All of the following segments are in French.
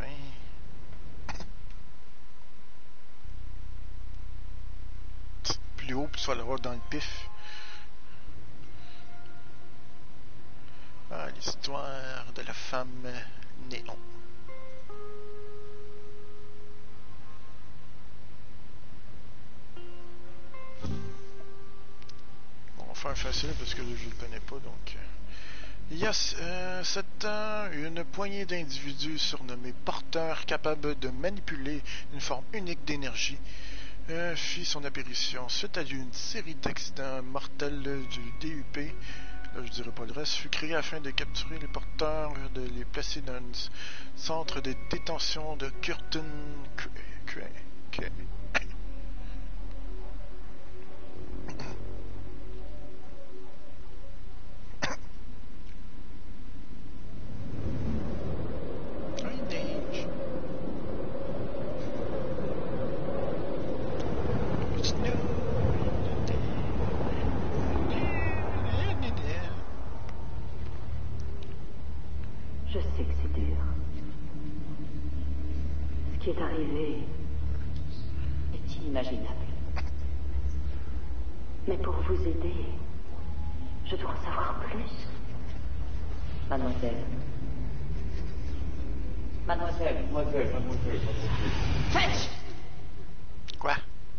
fin. Plus haut, puis tu vas l'avoir dans le pif. Ah, l'histoire de la femme néon. Bon, on va faire facile parce que je le connais pas, donc... Il y a une poignée d'individus surnommés porteurs capables de manipuler une forme unique d'énergie fit son apparition suite à une série d'accidents mortels du DUP. Là, je dirais pas le reste, fut créé afin de capturer les porteurs, de les placer dans un centre de détention de Curtin. Je sais que c'est dur. Ce qui est arrivé est inimaginable. Mais pour vous aider, je dois en savoir plus. Mademoiselle. Mademoiselle. Fetch! Quoi?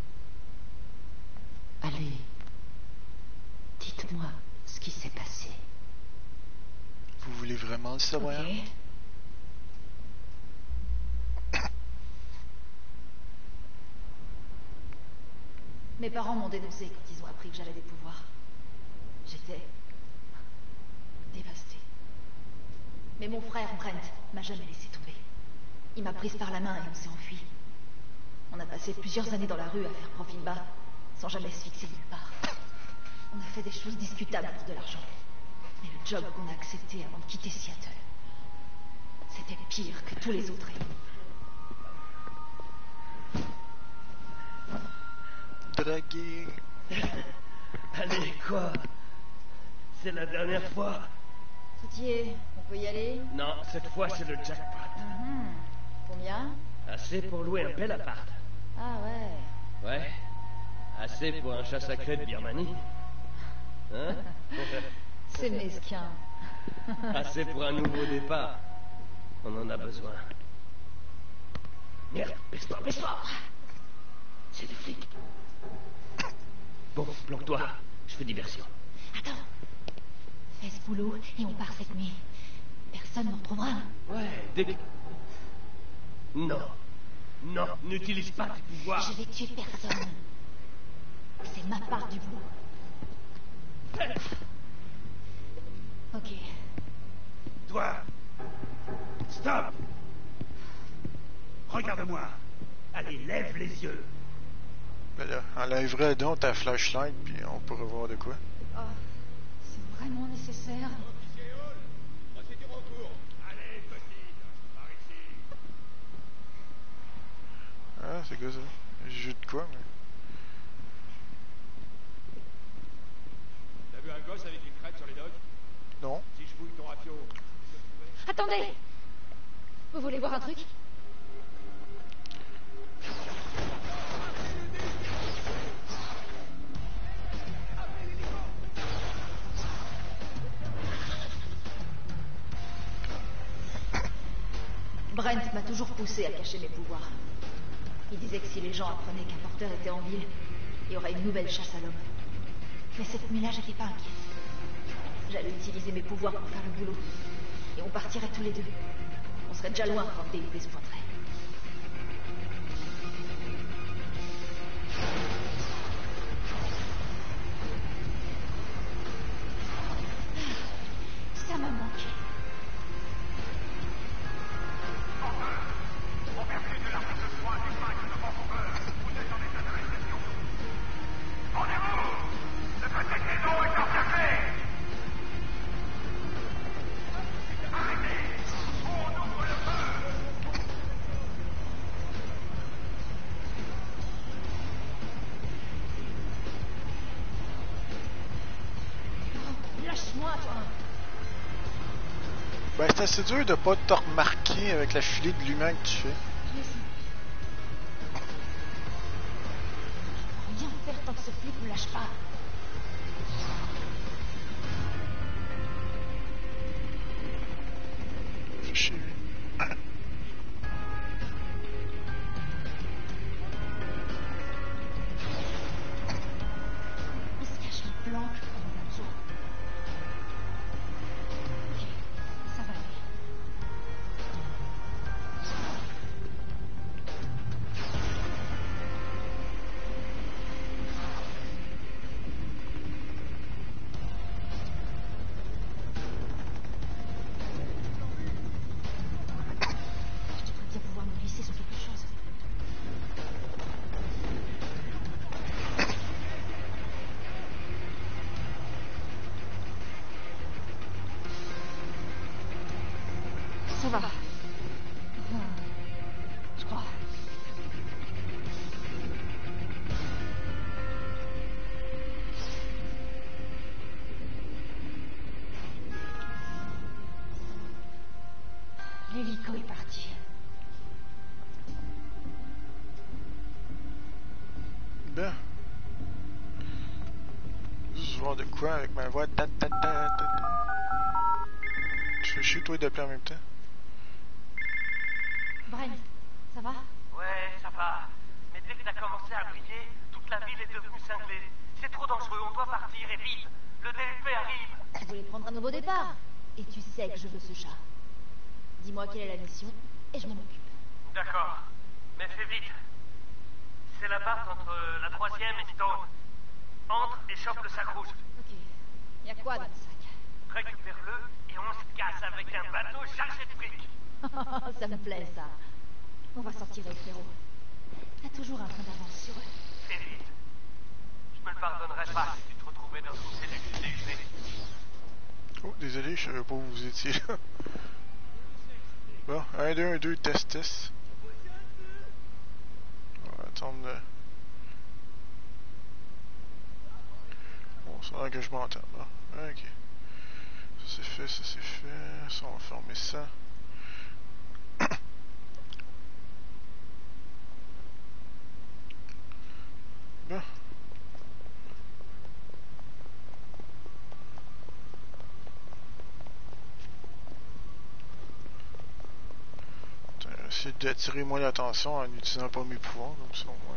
Allez. Dites-moi ce qui s'est passé. Vous voulez vraiment le savoir? Ok. Mes parents m'ont dénoncé quand ils ont appris que j'avais des pouvoirs. J'étais dévastée. Mais mon frère, Brent, m'a jamais laissé tomber. Il m'a prise par la main et on s'est enfui. On a passé plusieurs années dans la rue à faire profil bas, sans jamais se fixer nulle part. On a fait des choses discutables pour de l'argent. Mais le job qu'on a accepté avant de quitter Seattle, c'était pire que tous les autres. Draguer. Allez, quoi? C'est la dernière fois? Tout y est, on peut y aller? Non, cette fois c'est le jackpot. Combien? Assez pour louer un bel appart. Ah ouais. Ouais. Assez pour un chat sacré de Birmanie. Hein? C'est mesquin. Assez pour un nouveau départ. On en a besoin. Merde, baisse-toi, baisse-toi! C'est des flics. Bon, planque-toi. Je fais diversion. Attends. Fais ce boulot et on part cette nuit. Personne ne retrouvera. Ouais, Non. Non, n'utilise pas tes pouvoirs. Je vais tuer personne. C'est ma part du boulot. Ok. Toi. Stop. Regarde-moi. Allez, lève les yeux. Ben là, enlèverais donc ta flashlight, puis on pourrait voir de quoi. Oh, c'est vraiment nécessaire. Allez, petite, par ici. Ah, c'est quoi ça? Jeu de quoi, mais... T'as vu un gosse avec une crête sur les docks? Non. Si je fouille ton rafio, tu peux le trouver? Attendez. Vous voulez voir un truc? Brent m'a toujours poussé à cacher mes pouvoirs. Il disait que si les gens apprenaient qu'un porteur était en ville, il y aurait une nouvelle chasse à l'homme. Mais cette nuit-là, j'étais pas inquiète. J'allais utiliser mes pouvoirs pour faire le boulot. Et on partirait tous les deux. On serait déjà loin quand DUP se pointerait. Ça m'a manqué. Ben, c'est assez dur de pas te remarquer avec la filée de lumière que tu fais. Rien faire tant que ce flic me lâche pas. Fais chier, lui. Il se cache un planque comme un oiseau. Ok, ça va aller. Je devrais bien pouvoir me glisser sur quelque chose. Ça va. Je crois. L'hélico est parti. Ben. Juste voir de quoi avec ma voix. Ta, ta, ta, ta, ta. Tu fais chier toi d'appeler en même temps? Brent, ça va? Ouais, ça va. Mais dès que t'as commencé à briller, toute la ville est devenue cinglée. C'est trop dangereux, on doit partir et vite. Le DLP arrive. Je voulais prendre un nouveau départ. Et tu sais que je veux ce chat. Dis-moi quelle est la mission, et je m'en occupe. D'accord. Mais fais vite. C'est la barre entre la 3e et Stone. Entre et chope le sac rouge. Ok. Y a quoi dans le sac? Récupère-le et on se casse avec un bateau chargé de fric. Ça me plaît, ça. On va s'en tirer, frérot. T'as toujours un train d'avance sur eux. Fais vite. Je me le pardonnerai pas si tu te retrouvais dans une cellule déjeuner. Oh, désolé, je savais pas où vous étiez là. Bon, 1, 2, 1, 2, test, test. On va attendre le... Bon, c'est là que je m'entends, là. Ok. Ça c'est fait, ça c'est fait. Ça, on va fermer ça. Bon. Attends, je vais essayer d'attirer moins l'attention en n'utilisant pas mes pouvoirs, comme ça au moins.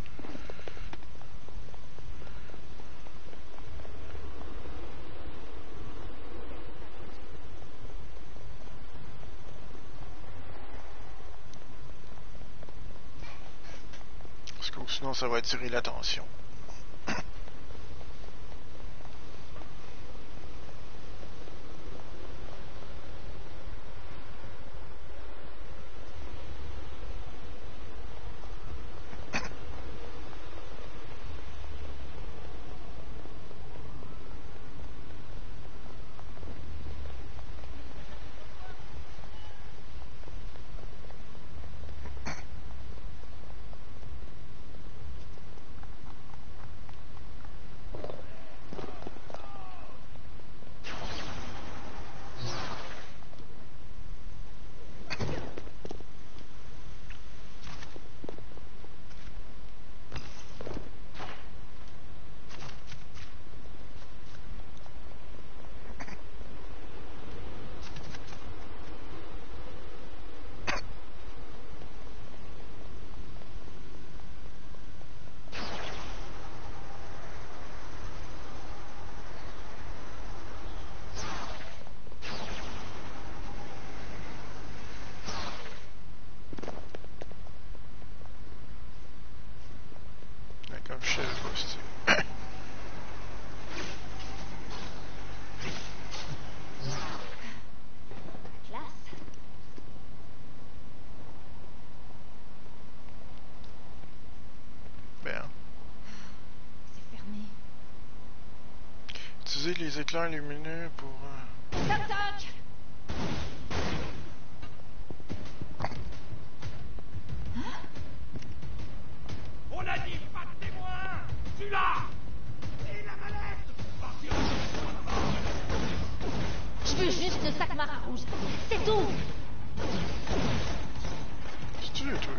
Parce que sinon ça va attirer l'attention. Comme je savais pas, c'est... Classe. Ben. C'est fermé. Utilisez les éclairs lumineux pour... Toc toc. On a dit pas de témoin. Tu l'as. Et la mallette. Partir. Je veux juste ce sac marin rouge. C'est tout. Qu'est-ce que tu veux, toi?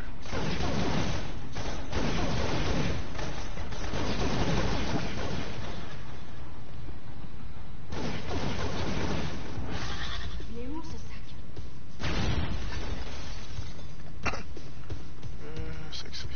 Il est où, ce sac? C'est que c'est.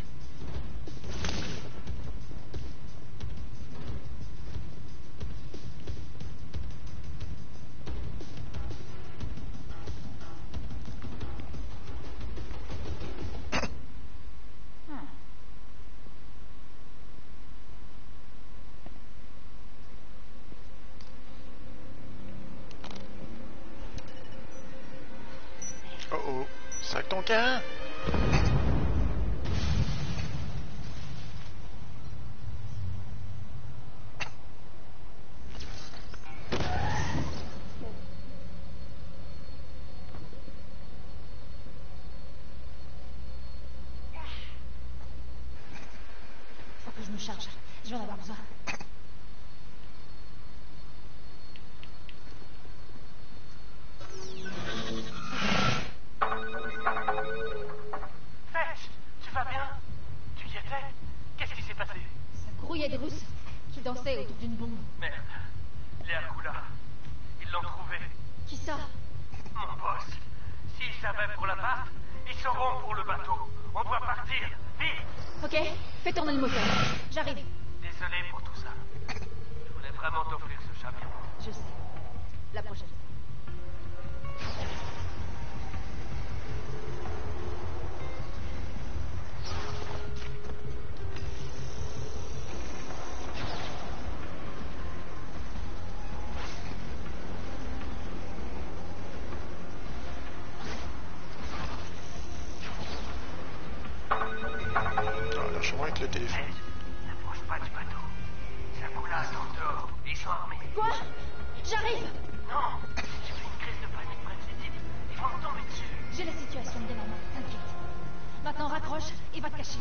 Oh oh, sac ton camp! Faut que je me charge. Je vais en avoir besoin. Fetch, tu vas bien? Tu y étais? Qu'est-ce qui s'est passé? Ça grouillait de Russes qui dansaient autour d'une bombe. Merde. Les Akula. Ils l'ont trouvé. Qui ça? Mon boss. S'ils savaient pour l'appart, ils sauront pour le bateau. On doit partir. Vite! Ok, fais tourner le moteur. J'arrive. Désolé pour tout ça. Je voulais vraiment t'offrir ce camion. Je sais. La prochaine. Ah, lâche-moi avec le téléphone. Fetch, ne bouge pas du bateau. Les Akula sont dehors. Ils sont armés. Quoi? J'arrive. Non! J'ai fait une crise de panique près de ces types. Ils vont me tomber dessus. J'ai la situation bien en main, t'inquiète. Maintenant raccroche et va te cacher.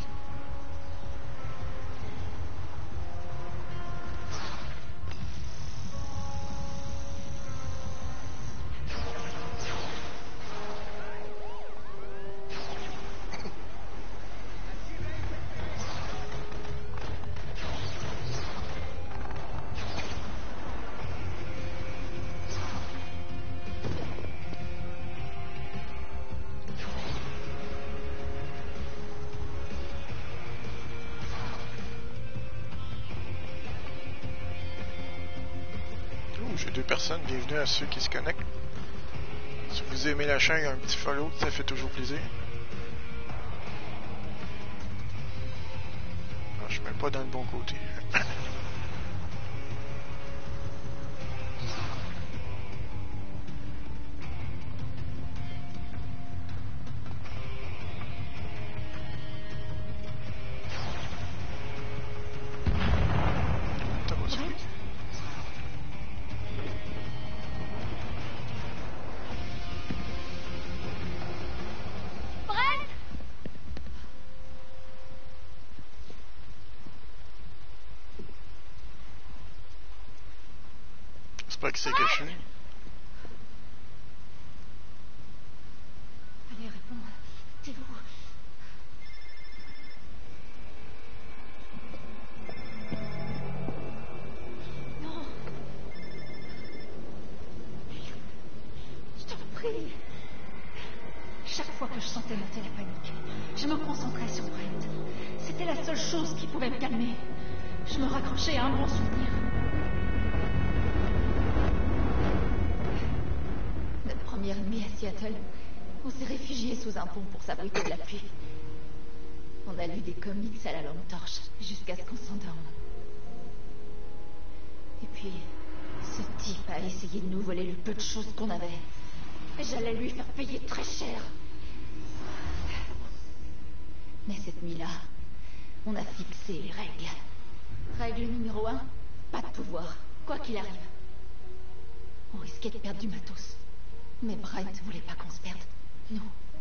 Oh, j'ai 2 personnes. Bienvenue à ceux qui se connectent. Si vous aimez la chaîne, un petit follow, ça fait toujours plaisir. Ah, je suis même pas dans le bon côté. T'as pas suivi? Brent! J'espère qu'il s'est caché. Allez, réponds. T'es où? Non. Je t'en prie. Chaque fois que je sentais monter la panique, je me concentrais sur Brent. C'était la seule chose qui pouvait me calmer. Je me raccrochais à un bon souvenir. Notre première nuit à Seattle, on s'est réfugiés sous un pont pour s'abriter de la pluie. On a lu des comics à la lampe torche jusqu'à ce qu'on s'endorme. Et puis, ce type a essayé de nous voler le peu de choses qu'on avait. Et j'allais lui faire payer très cher. Mais cette nuit-là, on a fixé les règles. Règle numéro 1, pas de pouvoir, quoi qu'il arrive. On risquait de perdre du matos. Mais Brent voulait pas qu'on se perde. Non.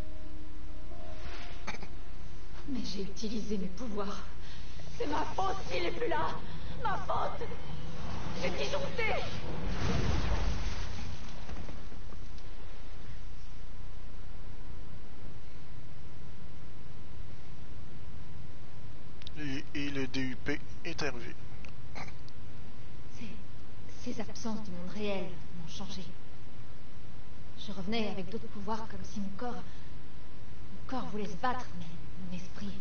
Mais j'ai utilisé mes pouvoirs. C'est ma faute s'il est plus là. Ma faute. J'ai disjoncté. DUP est arrivé. Ces absences du monde réel m'ont changé. Je revenais avec d'autres pouvoirs comme si mon corps voulait se battre, mais mon esprit...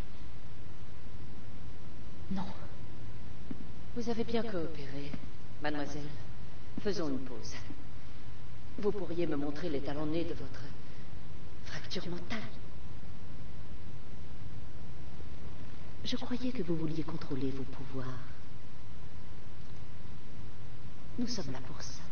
Non. Vous avez bien coopéré, mademoiselle. Faisons une pause. Vous pourriez me montrer les talonnés de votre fracture mentale. Je croyais que vous vouliez contrôler vos pouvoirs. Nous sommes là pour ça.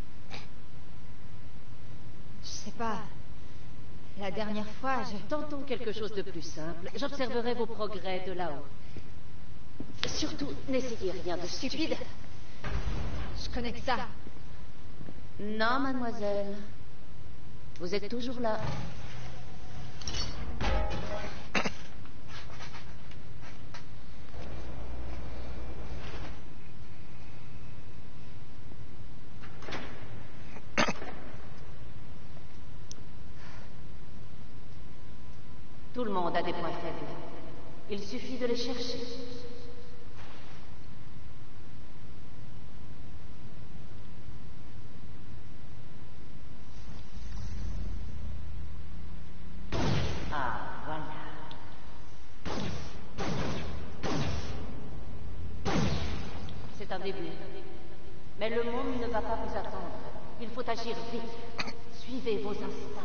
Je sais pas... La dernière fois, Tentons quelque chose de plus simple. J'observerai vos progrès de là-haut. Surtout, n'essayez rien de stupide. Je connais que ça. Non, mademoiselle. Vous êtes toujours là. Tout le monde a des points faibles. Il suffit de les chercher. Ah, voilà. C'est un début. Mais le monde ne va pas vous attendre. Il faut agir vite. Suivez vos instincts.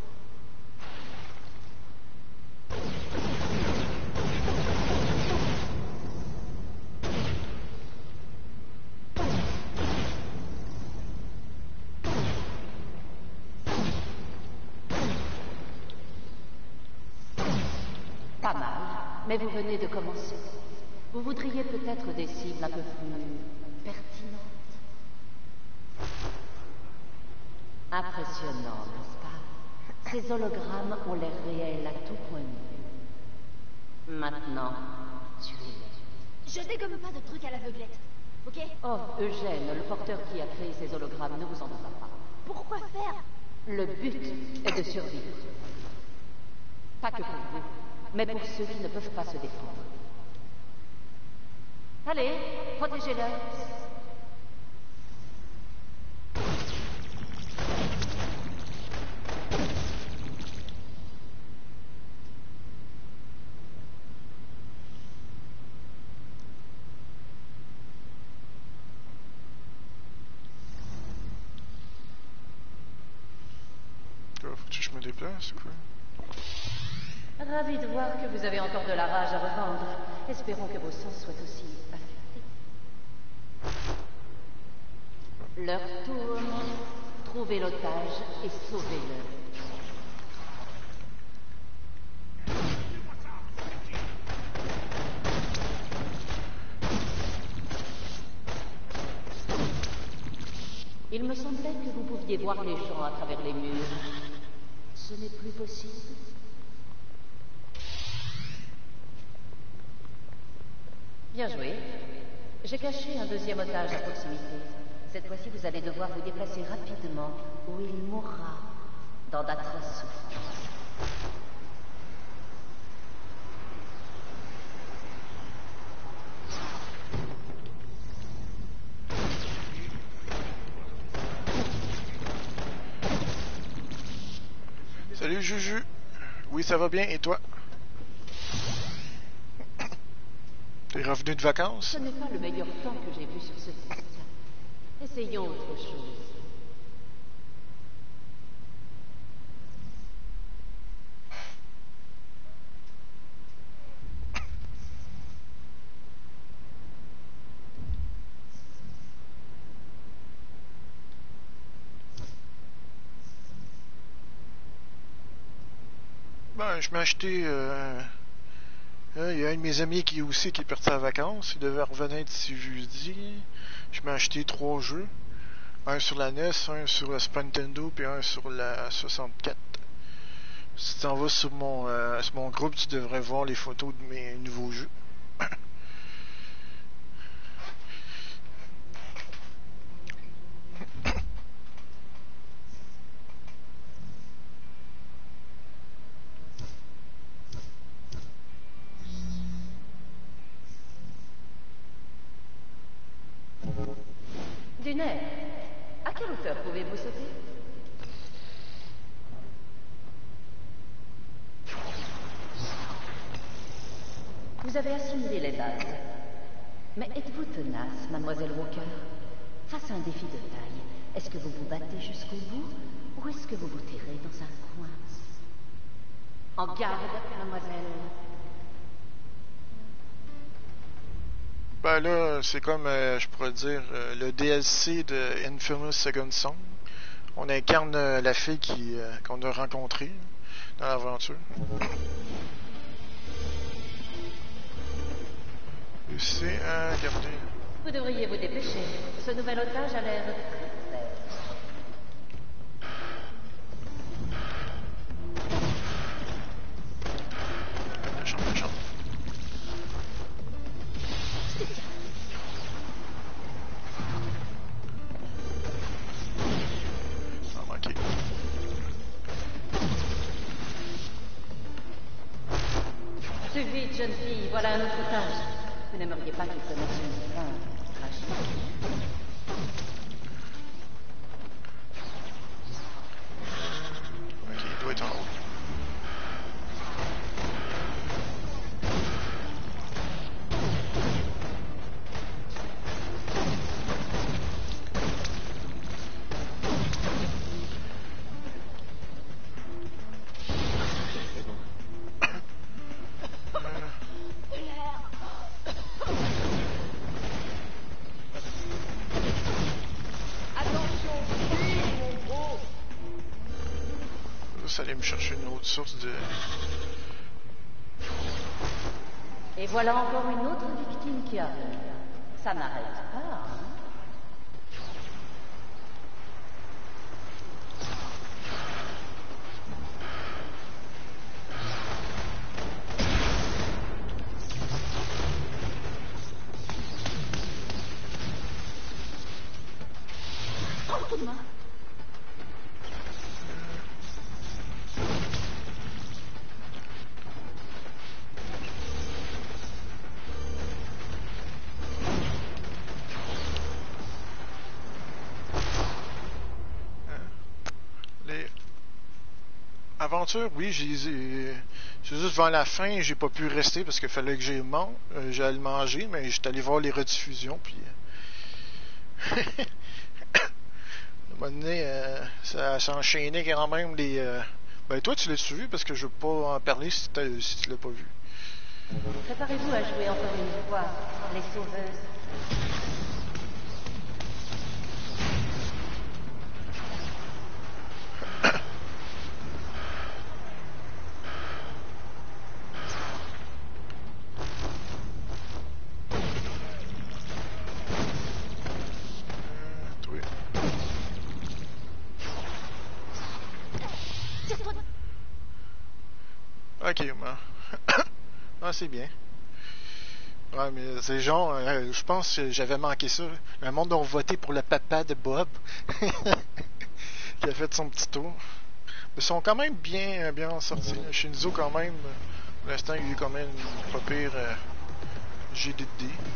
Pas mal, mais vous venez de commencer. Vous voudriez peut-être des cibles un peu plus pertinentes. Impressionnant, n'est-ce pas? Ces hologrammes ont l'air réels à tout point de vue. Maintenant, tuez-les. Je dégomme pas de trucs à l'aveuglette, ok? Oh, Eugène, le porteur qui a créé ces hologrammes ne vous en voudra pas. Pourquoi faire? Le but est de survivre. Pas que pour vous, mais pour ceux qui ne peuvent pas se défendre. Allez, protégez-le. Faut que je me déplace, quoi. Ravi de voir que vous avez encore de la rage à revendre. Espérons que vos sens soient aussi affectés. Leur tourne. Trouvez l'otage et sauvez-le. Il me semblait que vous pouviez voir les gens à travers les murs. Ce n'est plus possible. Bien joué. J'ai caché un deuxième otage à proximité. Cette fois-ci, vous allez devoir vous déplacer rapidement ou il mourra dans d'atroces souffrances. Salut Juju. Oui, ça va bien, et toi? T'es revenu de vacances? Ce n'est pas le meilleur temps que j'ai vu sur ce site. Essayons autre chose. Ben, je m'ai acheté... il y a un de mes amis qui est parti en vacances. Il devait revenir d'ici jeudi. Je m'ai acheté 3 jeux. Un sur la NES, un sur la Super Nintendo, puis un sur la 64. Si tu t'en vas sur mon groupe, tu devrais voir les photos de mes nouveaux jeux. Mais, à quelle hauteur pouvez-vous sauter? Vous avez assimilé les bases. Mais êtes-vous tenace, mademoiselle Walker? Face à un défi de taille, est-ce que vous vous battez jusqu'au bout ou est-ce que vous vous tirez dans un coin? En garde, mademoiselle. Ben là, c'est comme, je pourrais dire, le DLC de Infamous Second Son. On incarne la fille qu'on a rencontrée dans l'aventure. Et c'est à garder. Vous devriez vous dépêcher. Ce nouvel otage a l'air très faible. La chambre. Ça a manqué. Plus vite, jeune fille, voilà un autre otage. Vous n'aimeriez pas qu'il connaisse une fin tragique. Ok, il doit être en haut. Ça allait me chercher une autre source de... Et voilà encore une autre victime qui arrive. Ça n'arrête pas, hein? Aventure, oui, c'est juste vers la fin, j'ai pas pu rester parce qu'il fallait que j'allais le manger, mais j'étais allé voir les rediffusions, puis à un moment donné, ça s'enchaînait quand même les... Ben toi, tu l'as suivi parce que je veux pas en parler si tu l'as pas vu. Préparez-vous à jouer encore une fois les sauveuses. Ok, ben. Ah, c'est bien. Ouais, mais c'est genre, je pense que j'avais manqué ça. Le monde a voté pour le papa de Bob. Qui a fait son petit tour. Ils sont quand même bien sortis. Shinzo, quand même, pour l'instant, il y a eu quand même une pas pire GDD.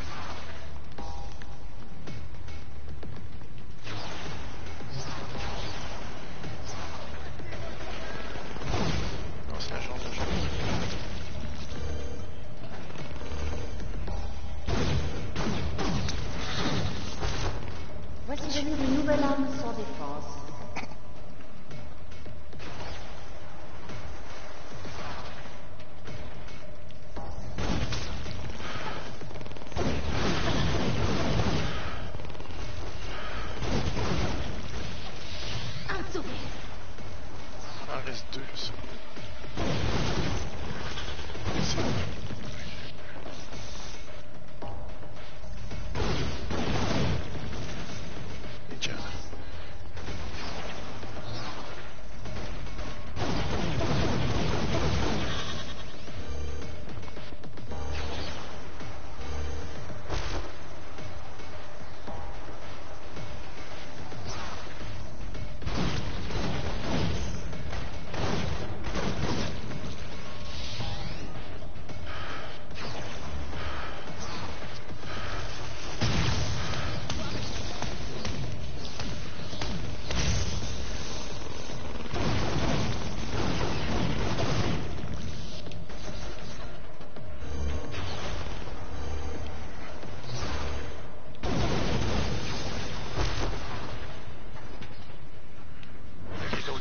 Non, c'est la jambe. Voici venir une nouvelle arme sans défense. Il en reste deux, ça. Et tiens.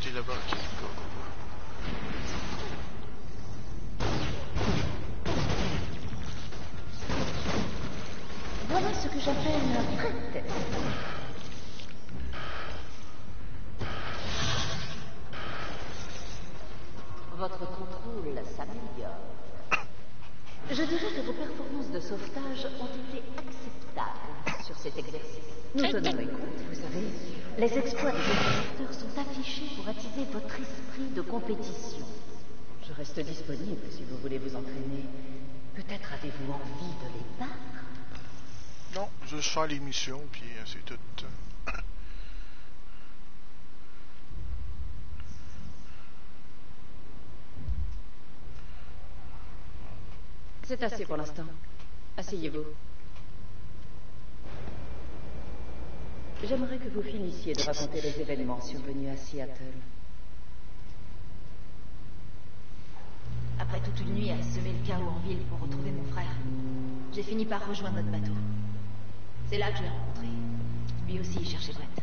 Ok, là-bas, ok, go, go, Voilà ce que j'appelle un vrai test. Votre contrôle s'améliore. Je dirais que vos performances de sauvetage ont été acceptables sur cet exercice. Nous tenons compte, vous savez. Les exploits des observateurs sont affichés pour attiser votre esprit de compétition. Je reste disponible si vous voulez vous entraîner. Peut-être avez-vous envie de les battre? Non, juste faire les missions, puis c'est tout. C'est assez pour l'instant. Asseyez-vous. J'aimerais que vous finissiez de raconter les événements survenus à Seattle. Après toute une nuit à semer le chaos en ville pour retrouver mon frère, j'ai fini par rejoindre notre bateau. C'est là que je l'ai rencontré. Lui aussi, il cherchait Brent.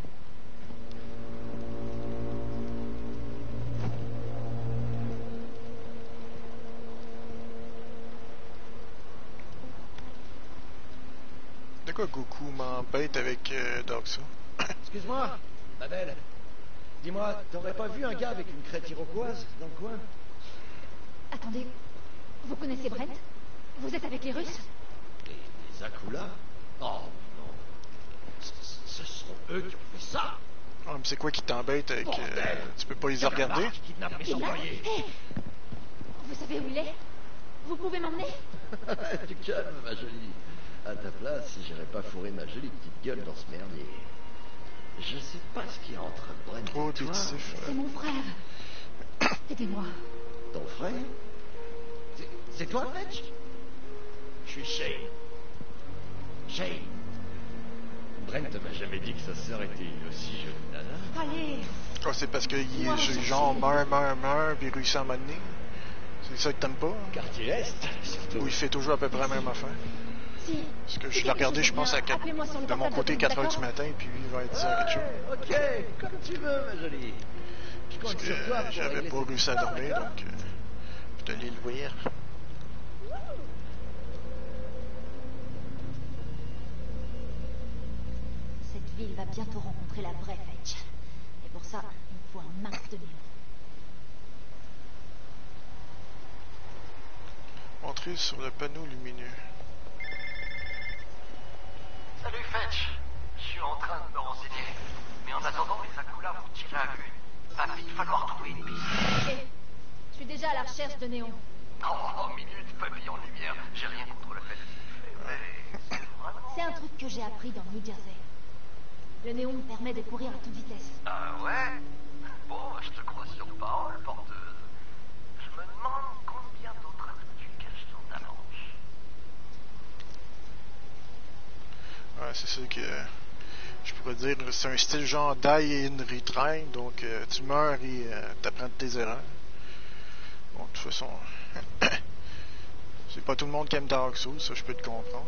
De quoi Goku m'embête avec Darkseid? Excuse-moi, ma belle. Dis-moi, t'aurais pas vu un gars avec une crête iroquoise dans le coin? Attendez, vous connaissez Brent? Vous êtes avec les Russes? Les Akula? Oh non. Ce sont eux qui ont fait ça. Ah, mais c'est quoi qui t'embête avec... tu peux pas les regarder? Qui kidnappe mes Et là, employés. hé, vous savez où il est? Vous pouvez m'emmener? Tu calmes, ma jolie. À ta place, j'irais pas fourrer ma jolie petite gueule dans ce merdier. Je sais pas ce qu'il y a entre Brent Trop et toi. pétitif. C'est mon frère. Aidez-moi. Ton frère? C'est toi, Fletch? Je suis Shane. Shane. Brent m'a jamais dit que sa sœur était une aussi jolie nana. Allez. Ah, c'est parce qu'il est genre meurt, puis il réussit à m'amener. C'est ça que t'aimes pas? Quartier Est, surtout. Où il fait toujours à peu près la même affaire. Si. Parce que je l'ai regardé, je pense, Appelez-moi sur le de mon portable côté de 4h du d'accord? matin, puis lui, il va être 10h quelque chose. Ok, comme tu veux, ma jolie. Je Parce compte que sur toi pour j'avais régler pas cette réussi à histoire, dormir, d'accord? donc je te l'ai loué. Cette ville va bientôt rencontrer la vraie Fetch. Et pour ça, il me faut un max de néon. Entrer sur le panneau lumineux. Salut Fetch. Je suis en train de me renseigner. Mais en attendant, les Akula vont tirer à vue. Va vite falloir trouver une piste. Ok. Je suis déjà à la recherche de néon. Oh, minute, papillon en lumière. J'ai rien contre le fait de sniffer, mais c'est vraiment... C'est un truc que j'ai appris dans New Jersey. Le néon me permet de courir à toute vitesse. Ah ouais? Bon, je te crois sur parole, porteuse. Je me demande combien d'autres individus cachent sur ta manche. Ouais, c'est sûr que je pourrais dire, c'est un style genre die and retry, donc tu meurs et t'apprends de tes erreurs. Bon, de toute façon, c'est pas tout le monde qui aime Dark Souls, ça je peux te comprendre.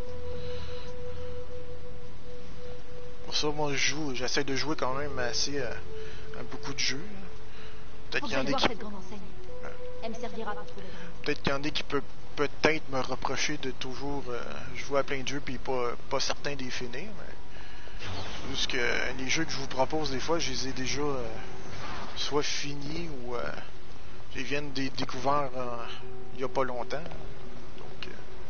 Pour ça, moi j'essaie de jouer quand même assez à beaucoup de jeux. Peut-être Faut qu'il que y en j'aille a voir qui cette grande enseigne. Elle me servira pour trouver Brent. peut-être qu'il y en a qui peut peut-être me reprocher de toujours jouer à plein de jeux puis pas certains des finir, mais c'est juste que les jeux que je vous propose des fois, je les ai déjà soit finis ou je les viens de découvrir il y a pas longtemps. Donc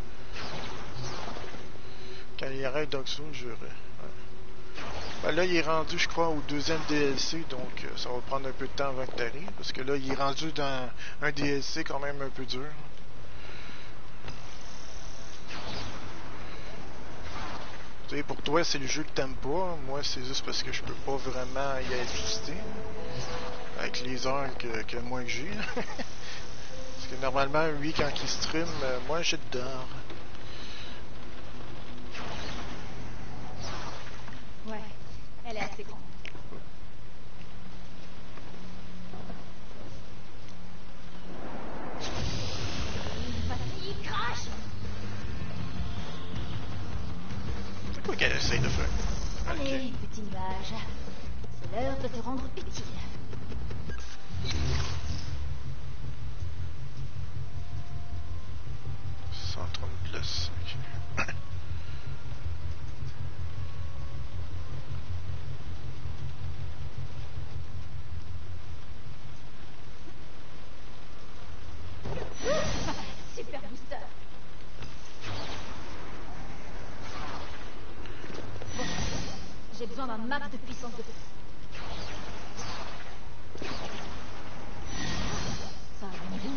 quand il arrête Dark Souls, ben là, il est rendu, je crois, au deuxième DLC, donc ça va prendre un peu de temps avant que tu arrives, parce que là, il est rendu dans un DLC quand même un peu dur. Tu sais, pour toi, c'est le jeu que t'aimes pas. Moi, c'est juste parce que je peux pas vraiment y assister. Avec les heures que moi que j'ai. Parce que normalement, lui, quand il stream, moi, je dors. Ouais, elle est assez grande. Vas-y, crash! C'est quoi qu'elle essaie de faire? Allez, Ok. petit nuage. C'est l'heure de te rendre utile. un max de puissance de... Ça a un goût.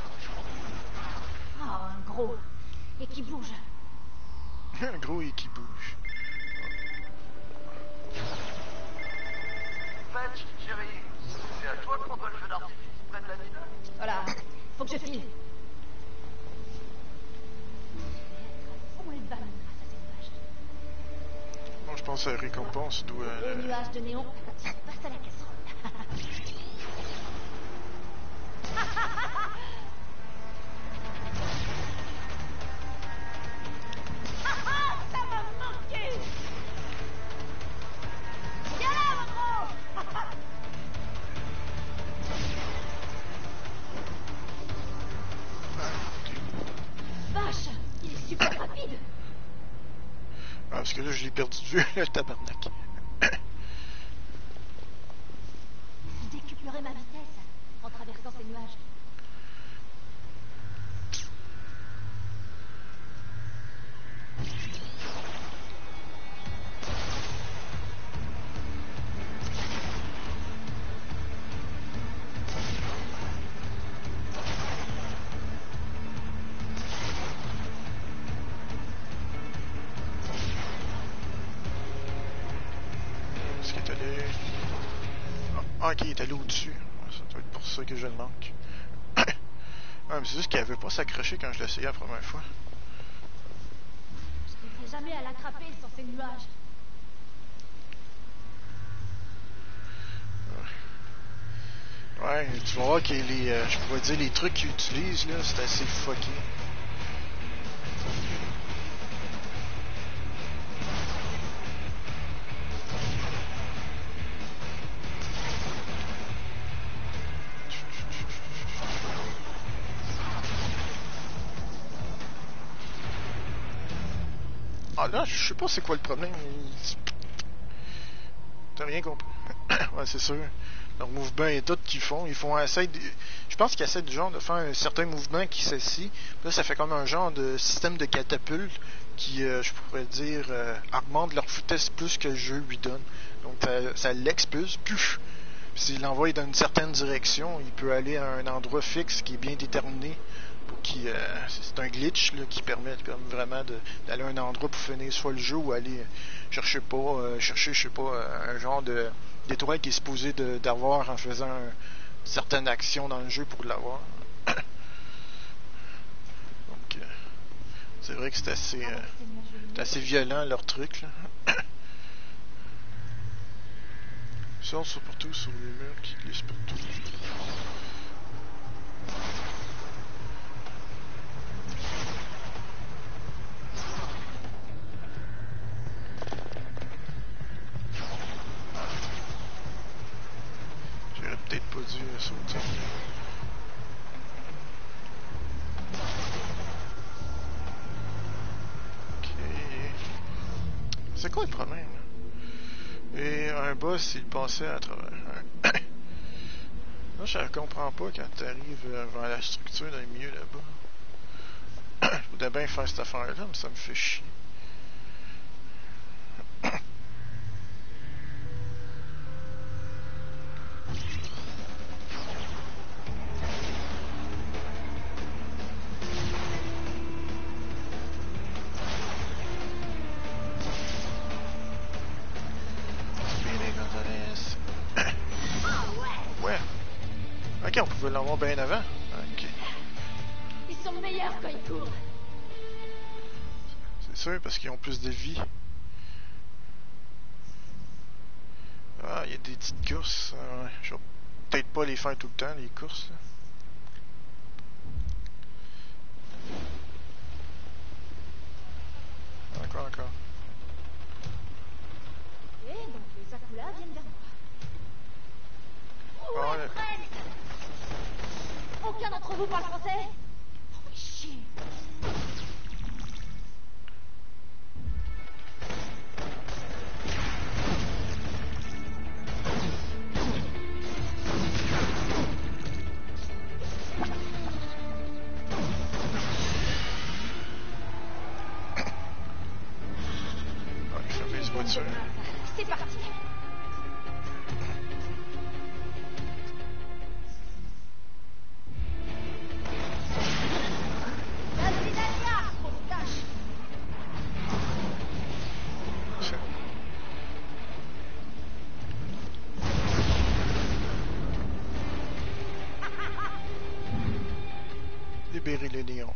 Ah, un gros. Et qui bouge. Un gros et qui bouge. Fetch, chérie, c'est à toi qu'on doit le feu d'artifice près de la ville. Voilà, faut que je file. On les ballons grâce à ces nuages. Bon, je pense que la récompense doit... Les nuages de néon, ça passe à la casserole. Ça m'a manqué. Viens là, mon gros. Vache, il est super rapide. Ah, parce que là, je l'ai perdu de vue, le tabarnak. Je décuplerai ma vitesse en traversant ces nuages. Est-ce qu'il est allé... Ah, ok, il est allé au-dessus. Ça doit être pour ça que je le manque. Ah, mais c'est juste qu'il avait pas s'accrocher quand je l'essayais la première fois. Je n'arriverai jamais à l'attraper sans ces nuages. Ouais, tu vas voir que les... je pourrais dire les trucs qu'ils utilisent, là, c'est assez fucké. Ah là, je sais pas c'est quoi le problème. T'as rien compris. Ouais, c'est sûr. Leur mouvement et tout qu'ils font, je pense qu'ils essaient du genre de faire un certain mouvement qui s'assit. Là, ça fait comme un genre de système de catapulte qui, je pourrais dire, augmente leur vitesse plus que le jeu lui donne. Donc, ça l'expulse. Puis, s'il l'envoie dans une certaine direction, il peut aller à un endroit fixe qui est bien déterminé. C'est un glitch là, qui permet vraiment d'aller à un endroit pour finir soit le jeu ou aller chercher, je sais pas, un genre d'étoile qui est supposé d'avoir en faisant une certaine action dans le jeu pour l'avoir. Donc, c'est vrai que c'est assez violent leur truc. Là. Ça, surtout sur les murs qui glissent partout. J'aurais peut-être pas dû sauter. Ok. C'est quoi le problème? Et un boss, il passait à travers. Là, je comprends pas quand tu arrives vers la structure dans le milieu là-bas. Je voudrais bien faire cette affaire-là, mais ça me fait chier. Ouais. Ok, on pouvait l'avoir bien avant. Ok. Ils sont meilleurs quand ils courent. C'est sûr, parce qu'ils ont plus de vie. Ah, il y a des petites courses. Ouais. Je vais peut-être pas les faire tout le temps, les courses. Là. Encore. Et donc les Akula viennent vers moi. Ah, Ouais, ouais. presque. Aucun d'entre vous parle français? Oh, chier. Ouais, fermer les voitures. C'est parti. Libérer les néons.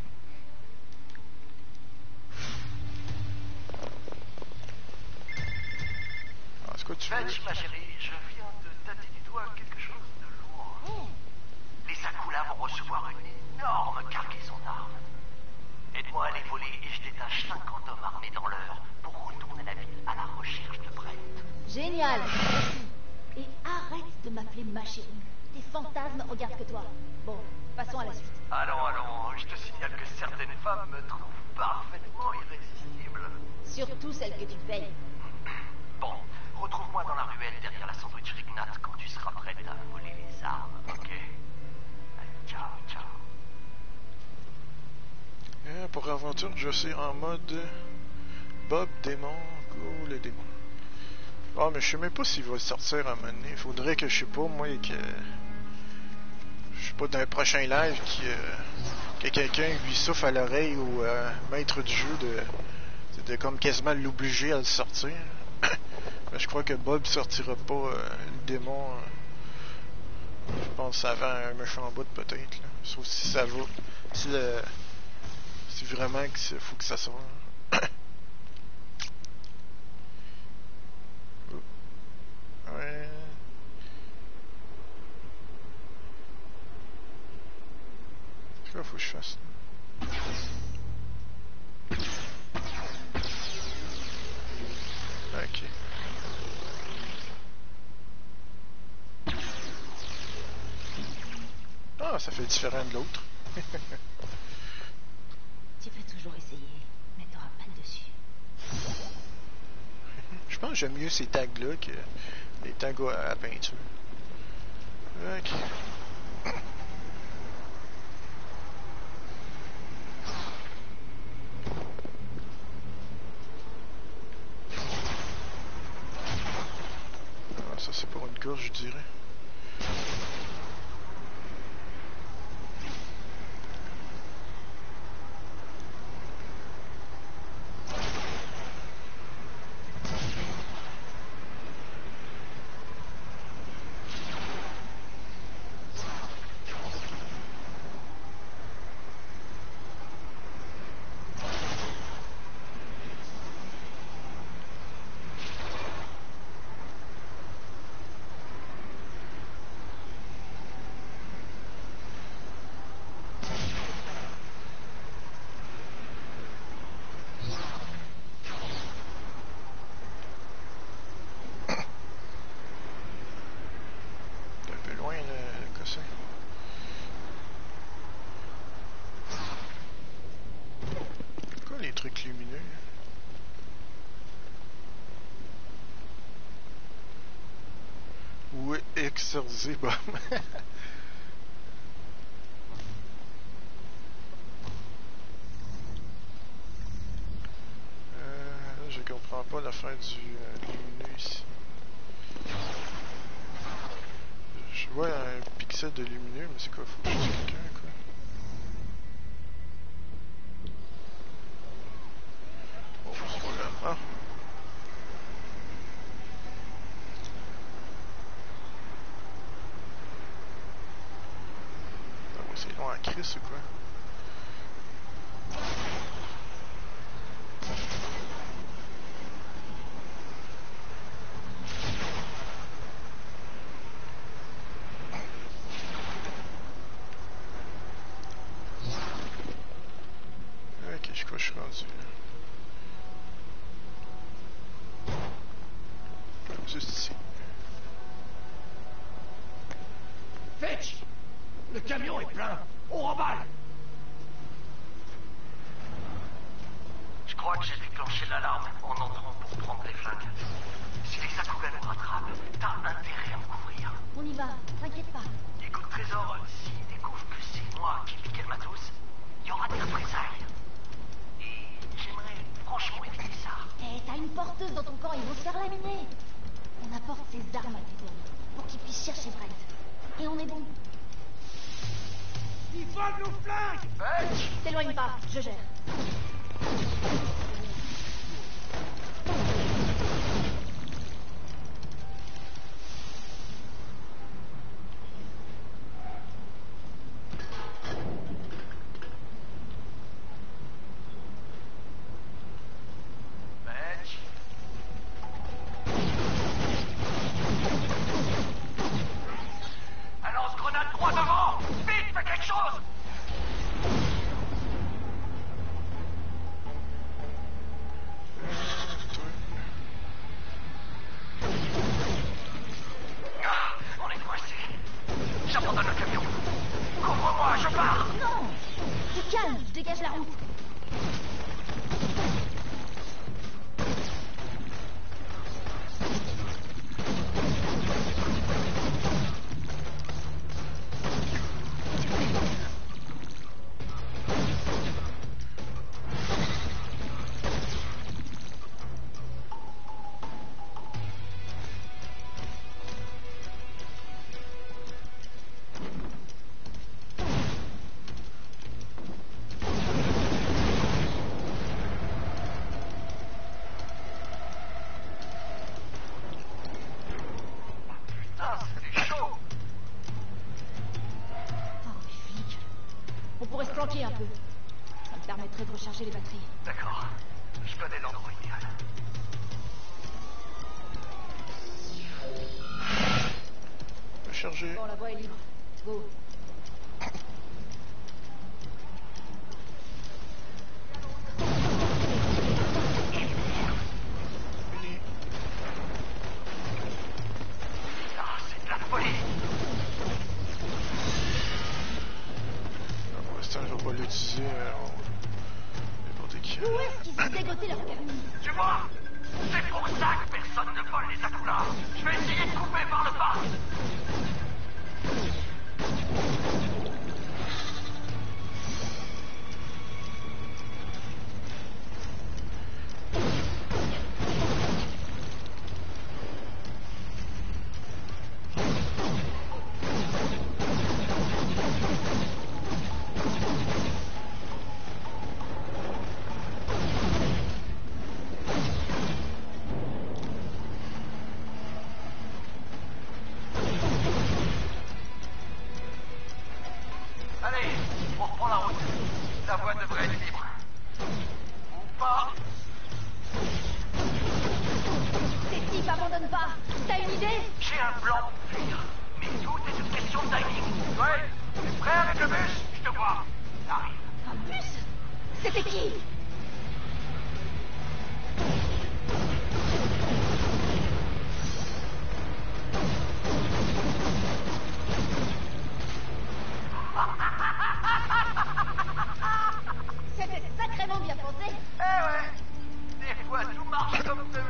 Ah, c'est quoi tu veux? Fetch, ma chérie, je viens de tâter du doigt quelque chose de lourd. Les Sakula vont recevoir une énorme cargaison d'armes. Aide-moi à les voler et je détache 50 hommes armés dans l'heure pour retourner la ville à la recherche de Brent. Génial. Et arrête de m'appeler ma chérie. Tes fantasmes regardent que toi. Bon, passons à la suite. Allons, je te signale que certaines femmes me trouvent parfaitement irrésistible. Surtout celle que tu payes. Bon, retrouve-moi dans la ruelle derrière la sandwich Rignat quand tu seras prête à voler les armes, ok? Allez, ciao, ciao. Pour aventure, je suis en mode Bob démon, go les démons. Ah, mais je sais même pas s'il va sortir à un moment donné. Il faudrait que, je sais pas, moi, que... Je sais pas, dans un prochain live, que quelqu'un lui souffle à l'oreille au maître du jeu de comme quasiment l'obliger à le sortir. Mais je crois que Bob sortira pas le démon. Je pense avant un méchant bout peut-être. Là. Sauf si ça va. Si vraiment qu'il faut que ça sorte. Ouais. Qu'est-ce qu'il faut que je fasse? Ok. Ah, ça fait différent de l'autre. Tu peux toujours essayer, mais t'auras pas le dessus. Je pense que j'aime mieux ces tags-là que les tags à la peinture. Ok. Ah, ça c'est pour une course, je dirais. Truc lumineux. Ou exorcisé, bon. Je comprends pas l'affaire du lumineux ici. Je vois un pixel de lumineux, mais c'est quoi? Faut que je dise quelqu'un, quoi. Oh, c'est pas grave. Ah. Ah ouais, c'est long à Chris ou quoi? Ok, je crois que je suis rendu là. Juste ici. Fetch! Le camion est plein! On remballe! Je crois que j'ai déclenché l'alarme en entrant pour prendre les flingues. Si les Sakula nous rattrapent, t'as intérêt à me couvrir. On y va, t'inquiète pas. Écoute, Trésor, s'ils découvrent que c'est moi qui piquais le matos, il y aura des représailles. Et j'aimerais franchement éviter ça. Hé, t'as une porteuse dans ton camp, ils vont se faire laminer. On apporte ces armes à tes hommes pour qu'ils puissent chercher Brent. Et on est bon. Ils volent nos flingues! Fetch! T'éloigne pas, je gère. J'abandonne le camion. Couvre-moi, je pars. Non! Te calme, je dégage la route. Putain, c'était chaud. Oh, les flics. On pourrait se planquer un peu. Ça me permettrait de recharger les batteries. D'accord. Je connais l'endroit idéal. Recharger. Bon, la voie est libre. Go. Fini. Ah, c'est de la folie. Pour l'instant, je vais pas l'utiliser. N'importe qui. Où est-ce qu'ils ont dégoté leur permis? Tu vois? C'est pour ça que personne ne vole les Akulas. Je vais essayer de couper par le bas. Allez, on reprend la route. La voie devrait être libre. Ou pas. Ces types abandonnent pas. T'as une idée? J'ai un plan pour fuir. Mais tout est une question de timing. Ouais, t'es prêt avec le bus? Je te vois. Arrive. Un bus? C'était qui? C'était sacrément bien pensé. Eh ouais. Des fois, tout marche comme prévu.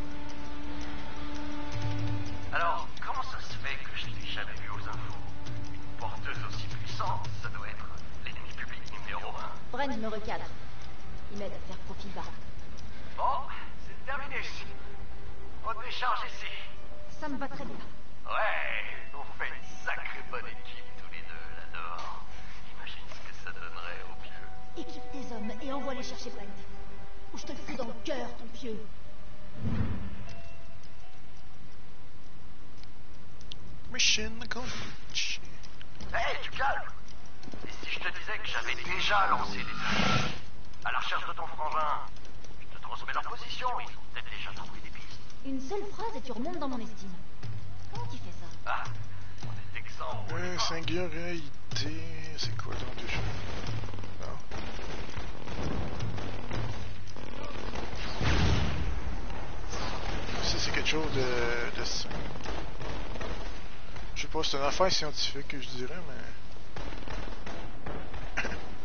Alors, comment ça se fait que je l'ai jamais vu aux infos? Une porteuse aussi puissante, ça doit être l'ennemi public numéro 1. Brent me recadre. Il m'aide à faire profil bas. Bon, c'est terminé ici. On décharge ici. Ça me va très bien. Ouais, on fait une sacrée bonne équipe tous les deux, là-dedans. Imagine ce que ça donnerait au pieu. Équipe tes hommes et envoie-les chercher Brent. Ou je te le fous dans le cœur, ton pieu. Mission accomplished. Hey, tu calmes. Et si je te disais que j'avais déjà lancé des avis à la recherche de ton frangin? Je te transmets leur position, ils ont peut-être déjà trouvé des pistes. Une seule phrase et tu remontes dans mon estime. Comment tu fais ça? Ah, on est texans. Singularité. C'est quoi donc déjà? Non. Ça, c'est quelque chose de. Je sais pas, c'est une affaire scientifique que je dirais, mais.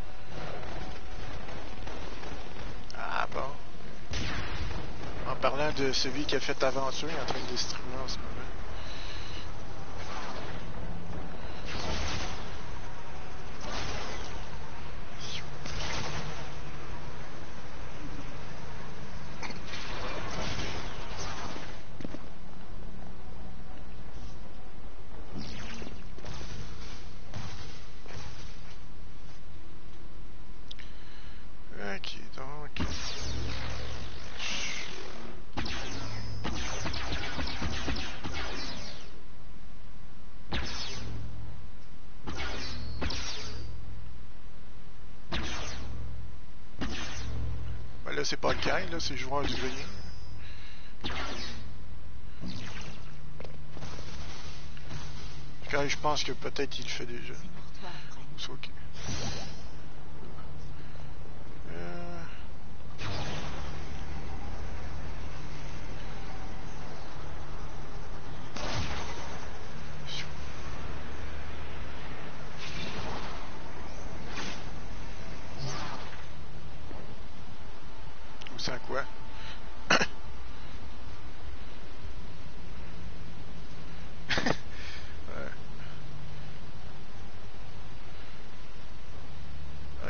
Ah bon. En parlant de celui qui a fait aventure, il est en train de distribuer en ce moment. Ok, donc. Ben là, c'est pas le cas, là, c'est le joueur du grenier. Quand je pense que peut-être il le fait déjà. C'est pour toi, Brent. C'est ok.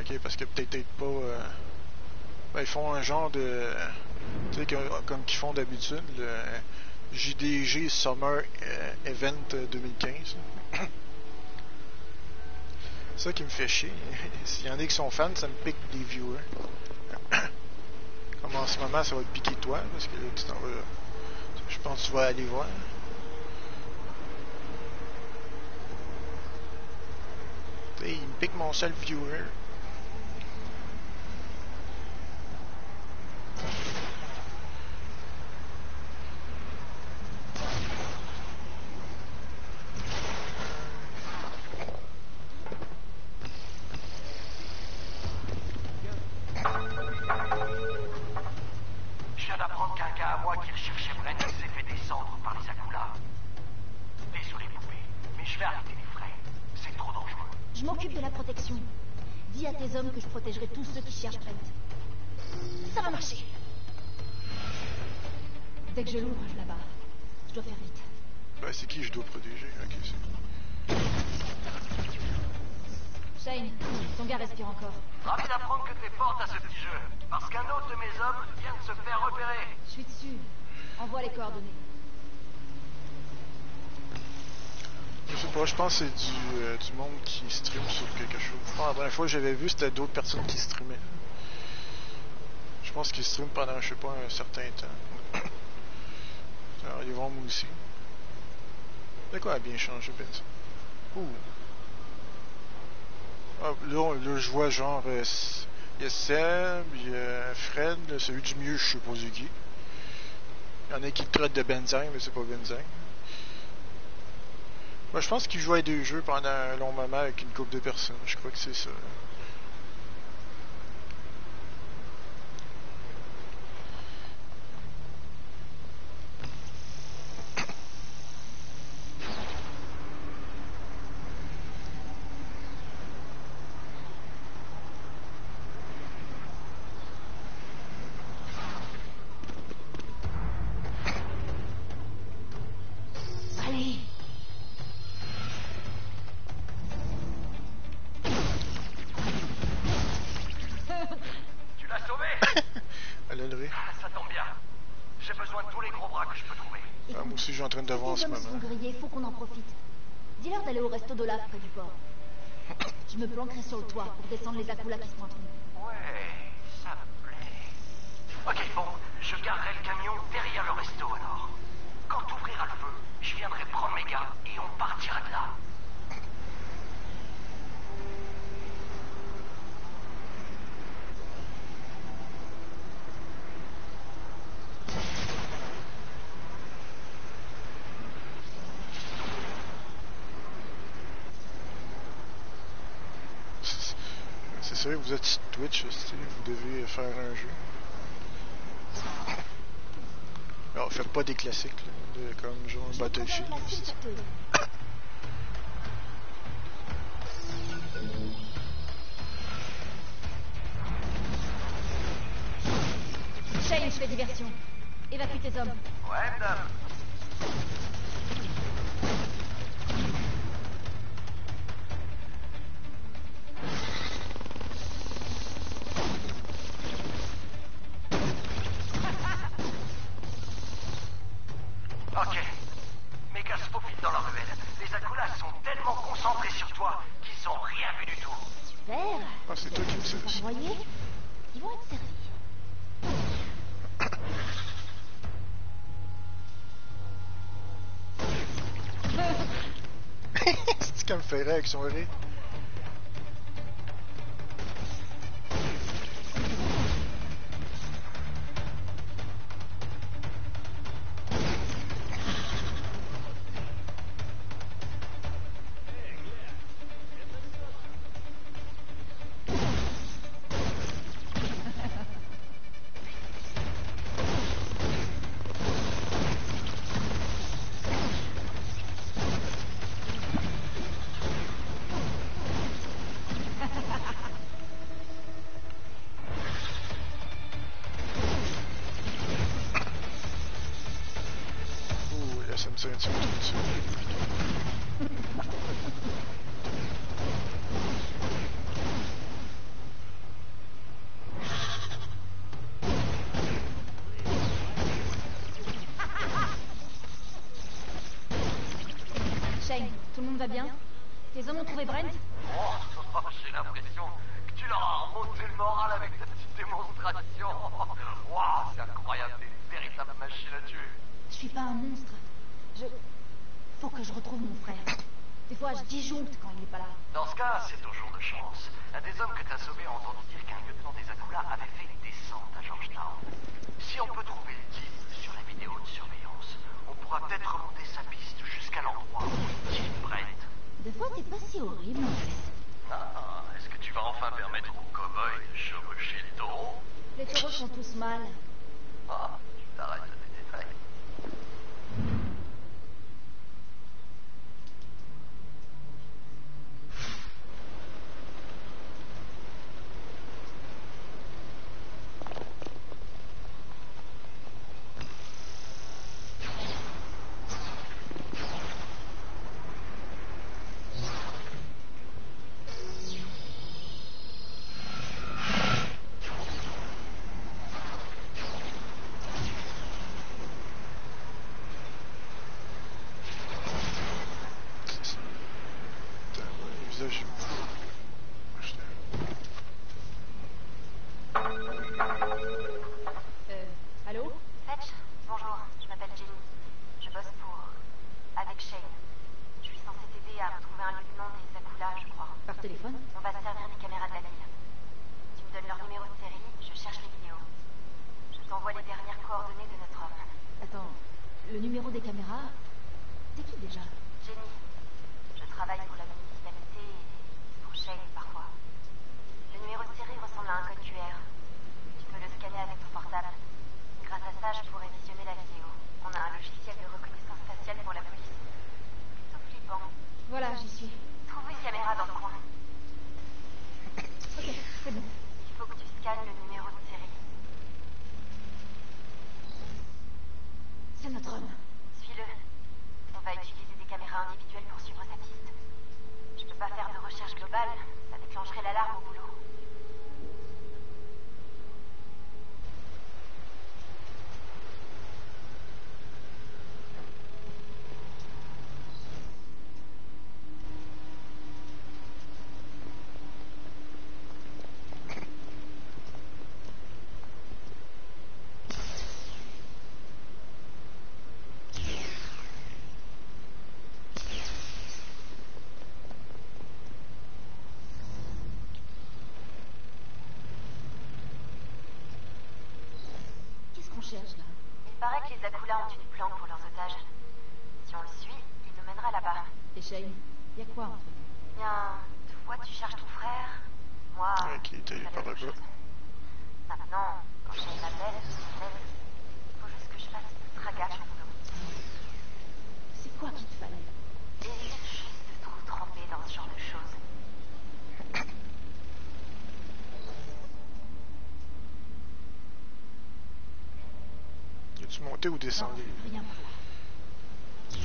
Ok, parce que peut-être pas... ben, ils font un genre de... Tu sais, comme qu'ils font d'habitude, le JDG Summer Event 2015. C'est ça qui me fait chier. S'il y en a qui sont fans, ça me pique des viewers. Comme en ce moment, ça va te piquer toi, parce que là, tu t'en vas... Je pense que tu vas aller voir. T'sais, il me pique mon seul viewer. Je viens d'apprendre qu'un gars à moi qui recherchait Brent s'est fait descendre par les Akula. Désolé, poupée, mais je vais arrêter les frais. C'est trop dangereux. Je m'occupe de la protection. Dis à tes hommes que je protégerai tous ceux qui cherchent Brent. Ça va marcher. Dès que je l'ouvre, je la barre. Je dois faire vite. Ben, c'est qui je dois protéger? Ok, c'est... Shane, ton gars respire encore. Ravi d'apprendre que t'es forte à ce petit jeu. Parce qu'un autre de mes hommes vient de se faire repérer. Je suis dessus. Envoie les coordonnées. Je sais pas, je pense que c'est du monde qui stream sur quelque chose. La première fois que j'avais vu, c'était d'autres personnes qui streamaient. Je pense qu'ils streament pendant, je sais pas, un certain temps. Ça va aller voir moi aussi. C'est quoi a bien changé, Ben? Ouh. Ah, là, je vois genre... il y a Seb, il y a Fred, là, celui du mieux, je sais pas c'est qui. Il y en a qui le traitent de Benzang, mais c'est pas Benzang. Moi, je pense qu'il jouait à deux jeux pendant un long moment avec une couple de personnes. Je crois que c'est ça. Allez. Tu l'as sauvé? Elle a le rire. Ça tombe bien. J'ai besoin de tous les gros bras que je peux trouver. Ah, moi aussi, je suis en train de voir en Les ce hommes moment. sont grillés, faut qu'on en profite. Dis-leur d'aller au resto d'Olaf près du port. Je me planquerai sur le toit pour descendre les Akula qui se pointeront. Ouais, ça me plaît. Ok, bon, je garerai le camion derrière le resto alors. Quand t'ouvriras le feu, je viendrai prendre mes gars et on partira de là. C'est sérieux, vous êtes sur Twitch, vous devez faire un jeu. Alors, faites pas des classiques, là, comme genre Battlefield. Shane, je fais diversion. Évacue tes hommes. Ouais, madame. Ok. Mes gars se faufilent dans la ruelle. Les Akulas sont tellement concentrés sur toi qu'ils ont rien vu du tout. Super. Ah, c'est toi qui me sais Vous ça. voyez, ils vont être servis. C'est comme fait rire avec son rire. Les hommes ont trouvé Brent? Oh, j'ai l'impression que tu leur as remonté le moral avec ta petite démonstration. Waouh, c'est incroyable, t'es une véritable machine à tuer. Je suis pas un monstre. Faut que je retrouve mon frère. Des fois, je disjoncte quand il est pas là. Dans ce cas, c'est au jour de chance. Un des hommes que t'as sauvé a entendu dire qu'un lieutenant des Akula avait fait une descente à Georgetown. Si on peut trouver le type sur la vidéo de surveillance, on pourra peut-être remonter sa piste jusqu'à l'endroit où il tue Brent. Des fois, t'es pas si horrible, en fait. Ah, est-ce que tu vas enfin permettre aux cow-boys de chevaucher le taureau? Les taureaux font tous mal. Ah, tu t'arrêtes de tes détails. Allô? Fetch, bonjour, je m'appelle Jenny. Je bosse avec Shane. Je suis censée t'aider à retrouver un lieutenant des Akula, je crois. Par téléphone? On va se servir des caméras de la ville. Tu me donnes leur numéro de série, je cherche les vidéos. Je t'envoie les dernières coordonnées de notre homme. Attends, le numéro des caméras? T'es qui déjà? Jenny, je travaille pour la municipalité et pour Shane parfois. Le numéro de série ressemble à un code QR. Tu peux le scanner avec ton portable. Grâce à ça, je pourrais visionner la vidéo. On a un logiciel de reconnaissance faciale pour la police. Plutôt flippant. Voilà, j'y suis. Trouve une caméra dans le coin. Ok, c'est bon. Il faut que tu scannes le numéro de série. C'est notre homme. Suis-le. On va utiliser des caméras individuelles pour suivre sa piste. Je peux pas faire de recherche globale, ça déclencherait l'alarme au boulot. Qu'est-ce qu'on cherche, là? Il paraît que les Akula ont une planque pour leurs otages. Si on le suit, il nous mènera là-bas. Et Shane, y a quoi entre nous? Bien, toi tu cherches ton frère, moi... Ok, t'as eu la par même là-bas. chose. Maintenant, quand Shane m'appelle, il faut juste que je fasse extra gaffe au boulot. C'est quoi qu'il te fallait? Évite juste de trop tremper dans ce genre de choses. As-tu monté ou Non, descendu? rien par là.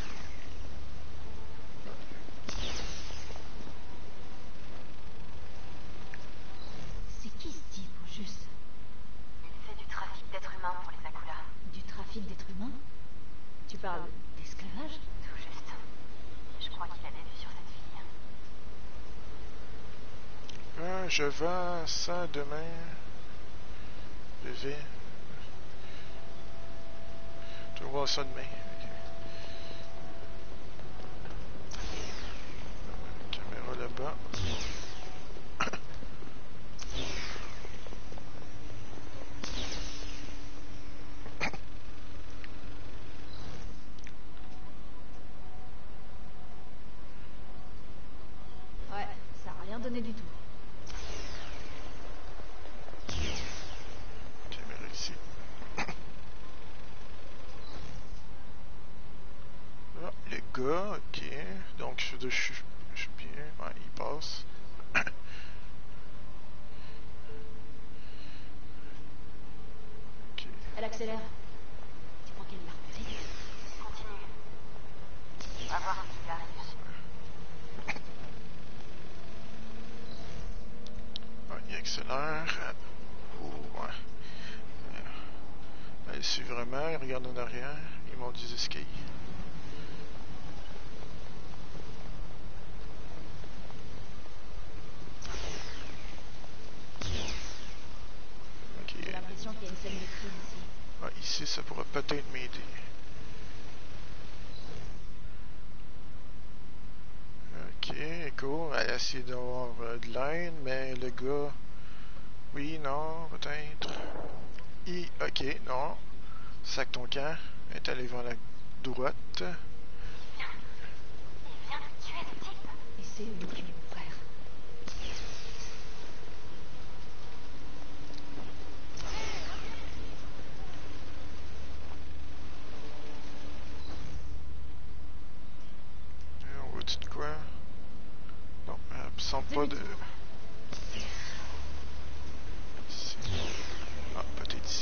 C'est qui ce type, au juste? Il fait du trafic d'êtres humains pour les Akula. Du trafic d'êtres humains? Tu parles d'esclavage? Tout juste. Je crois qu'il a des vues sur cette fille. Ah, je vends ça demain. Je vais. Tu vas voir ça demain. Ok. Caméra là-bas. Ouais, ça a rien donné du tout. Caméra ici. Ah, les gars, ok. Donc, je suis bien. Ouais, il passe. Ok. Elle accélère. Tu crois qu'elle l'a repéré? Continue. On va voir s'il arrive. Ouais, il accélère. Oh, ouais. Elle suit vraiment, il regarde en arrière, il monte des escaliers. ici, ça pourra peut-être m'aider. Ok, cool. Elle a essayé d'avoir de l'aide, mais le gars... Oui, non, peut-être. Ok, non. Sac ton camp. Elle est allée vers la droite. Il vient de tuer le type. Et c'est lui qui est mon frère. On voit-tu de quoi? Non, elle ne sent pas de... Ici. Ah, peut-être ici.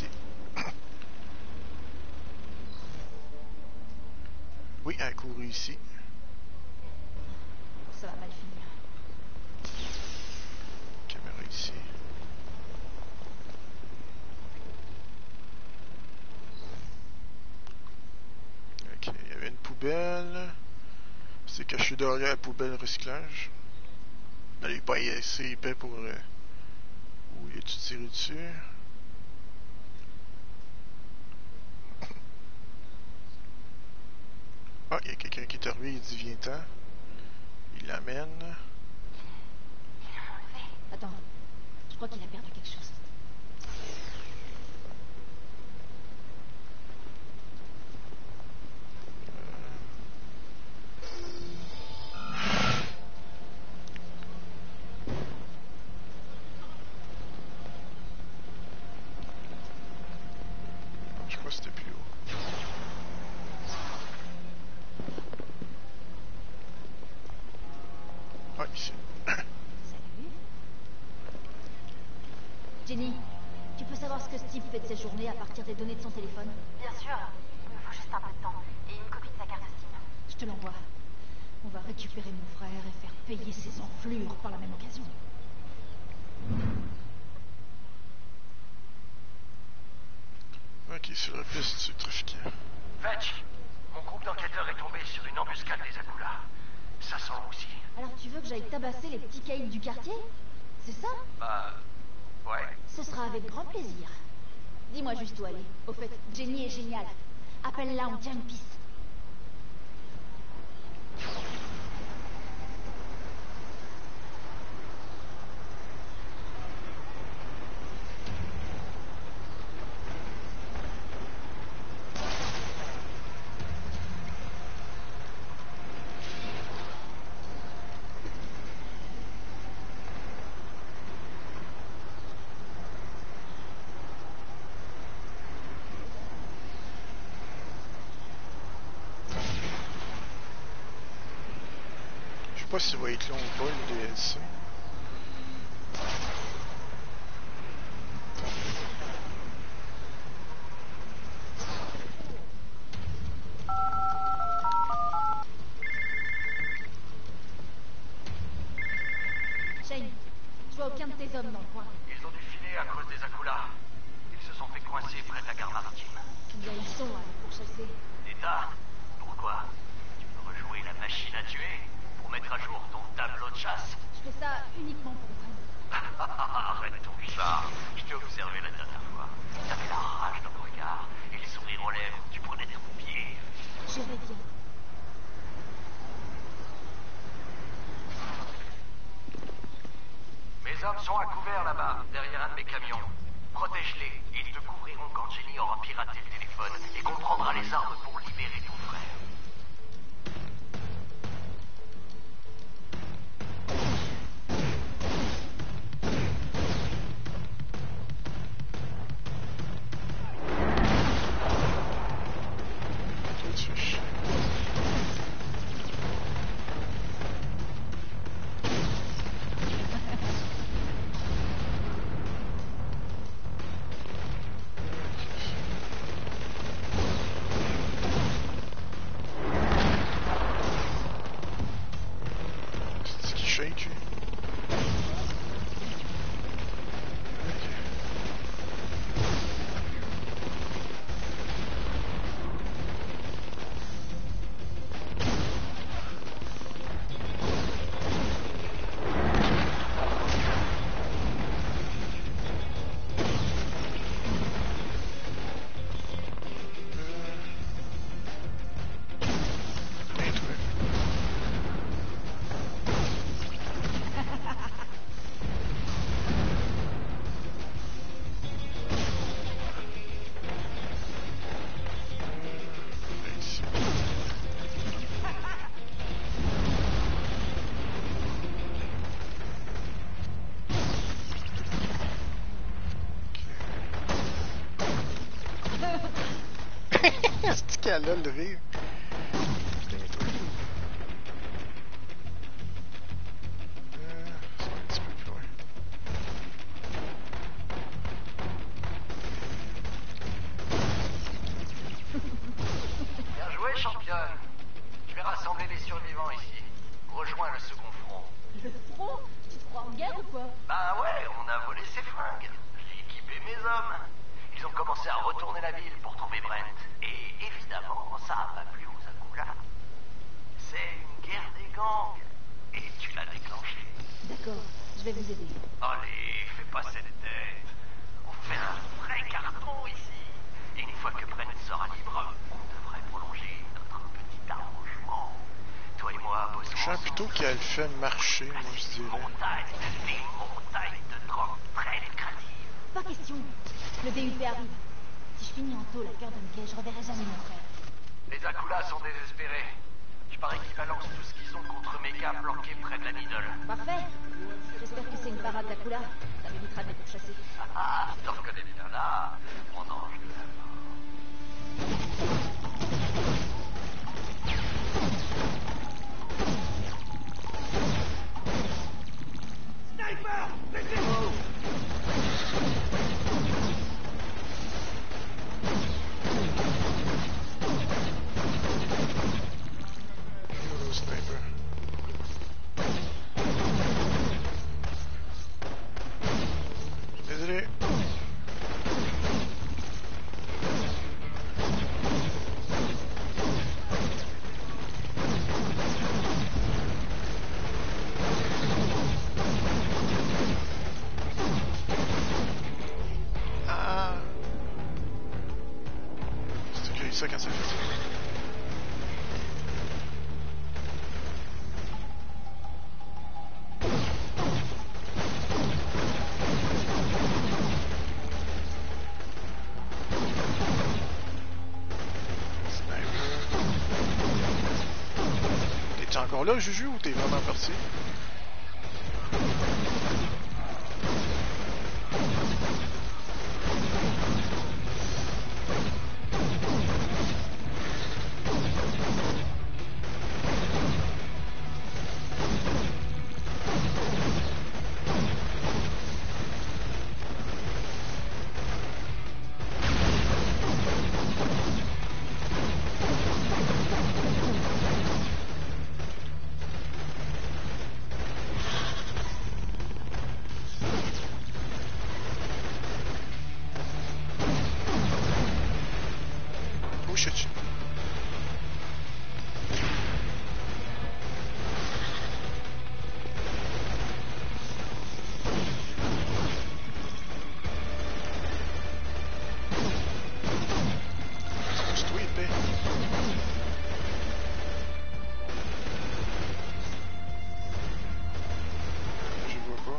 Oui, elle a couru ici. Ça va mal finir. Caméra ici. Ok, il y avait une poubelle. C'est caché derrière la poubelle recyclage. Elle n'est pas assez épais pour... Où y a-tu tiré dessus? Ah, il y a quelqu'un qui est arrivé, il dit viens-t'en. Il l'amène. Attends, je crois qu'il a perdu quelque chose. Je crois que c'était plus haut. Ah, ici. Salut. Jenny, tu peux savoir ce que Steve fait de ses journées à partir des données de son téléphone? Bien sûr, il me faut juste un peu de temps et une copie de sa carte SIM. Je te l'envoie. On va récupérer mon frère et faire payer ses enflures par la même occasion. Ok, sur la piste du trafiquant. Vetch, mon groupe d'enquêteurs est tombé sur une embuscade des Akula. Ça sent aussi. Alors tu veux que j'aille tabasser les petits caïds du quartier? C'est ça? Bah... ouais. Ce sera avec grand plaisir. Dis-moi juste où aller. Au fait, Jenny est géniale. Appelle-la, on tient une piste. Je sais pas si ça va être long ou pas, le DLC. Shane, je vois aucun de tes hommes dans le coin. Ils ont dû filer à cause des Akula. Ils se sont fait coincer près de la gare maritime. Combien ils sont à pour chasser? D'état, pourquoi? Tu veux rejouer la machine à tuer? Pour mettre à jour ton tableau de chasse? Je fais ça uniquement pour Brent. Arrête ton char. Je t'ai observé la dernière fois. T'avais la rage dans le regard et le sourire aux lèvres. Tu prenais des pieds. Je vais bien. Mes hommes sont à couvert là-bas, derrière un de mes camions. Protège-les et ils te couvriront quand Jenny aura piraté le téléphone et qu'on prendra les armes pour libérer ton frère. C'est ce qui shake. qu'elle a le rire. C'est un petit peu plus loin. Bien joué, championne. Je vais rassembler les survivants ici. Rejoins le second front. Le front? Tu te crois en guerre ou quoi? Bah ouais, on a volé ses flingues. J'ai équipé mes hommes. Ils ont commencé à retourner la ville pour trouver Brent. Et évidemment, ça n'a pas plu aux Akula. C'est une guerre des gangs. Et tu l'as déclenchée. D'accord, je vais vous aider. Allez, fais pas cette tête. On fait un vrai carton ici. Et une fois que Brent sera libre, on devrait prolonger notre petit arrangement. Toi et moi, bossons. Je sens plutôt qu'elle fait marcher, moi je dirais. Des montagnes de drogue très lucratives. Pas question. Le DUP arrive. Si je finis en tôle à cœur de Mickey, je reverrai jamais mon frère. Les Akula sont désespérés. Je parie qu'ils balancent tout ce qu'ils ont contre Mecha planqué près de la Middle. Parfait. J'espère que c'est une parade d'Akula. Ça m'évitera de les pourchasser. Ah, je te reconnais bien là, mon ange de la mort. Sniper, laissez-vous! Hello, sniper. Désolé. Ah. C'est que ça quand ça fait ça. T'es encore là, Juju, ou t'es vraiment parti? Oh shit. C'est toi, épée. Je vois pas.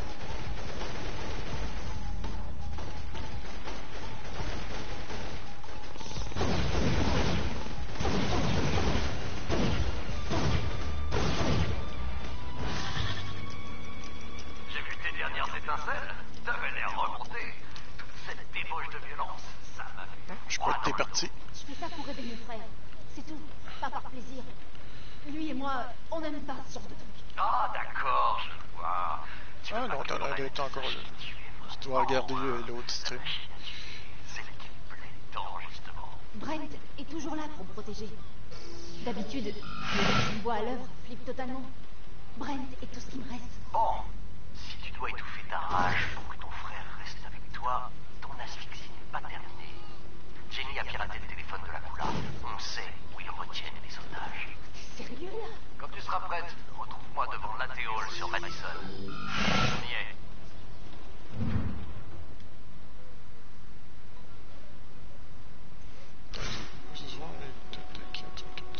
J'ai vu tes dernières étincelles. T'avais l'air remonté. Toute cette débauche de violence, ça m'a fait. Je crois que t'es parti. Je fais ça pour aider mon frère. C'est tout. Pas par plaisir. Lui et moi, on n'aime pas ce genre de truc. Ah, d'accord, je vois. Tu Ah veux non, pas t'as que l'air Brent d'être encore là. sache qui tu es Tu dois regarder vraiment, l'autre stream. C'est ce qui me plaît tant, justement. Brent est toujours là pour me protéger. D'habitude, les gens qui me voient à l'œuvre flippent totalement. Brent est tout ce qui me reste. Bon, si tu dois étouffer ta rage pour que ton frère reste avec toi, ton asphyxie n'est pas terminée. Jenny a piraté le téléphone de la Kula. On sait où ils retiennent les otages. Sérieux là? Quand tu seras prête, retrouve-moi devant l'Athéol sur Madison. On y est. Besoin d'attaquer un truc comme ça.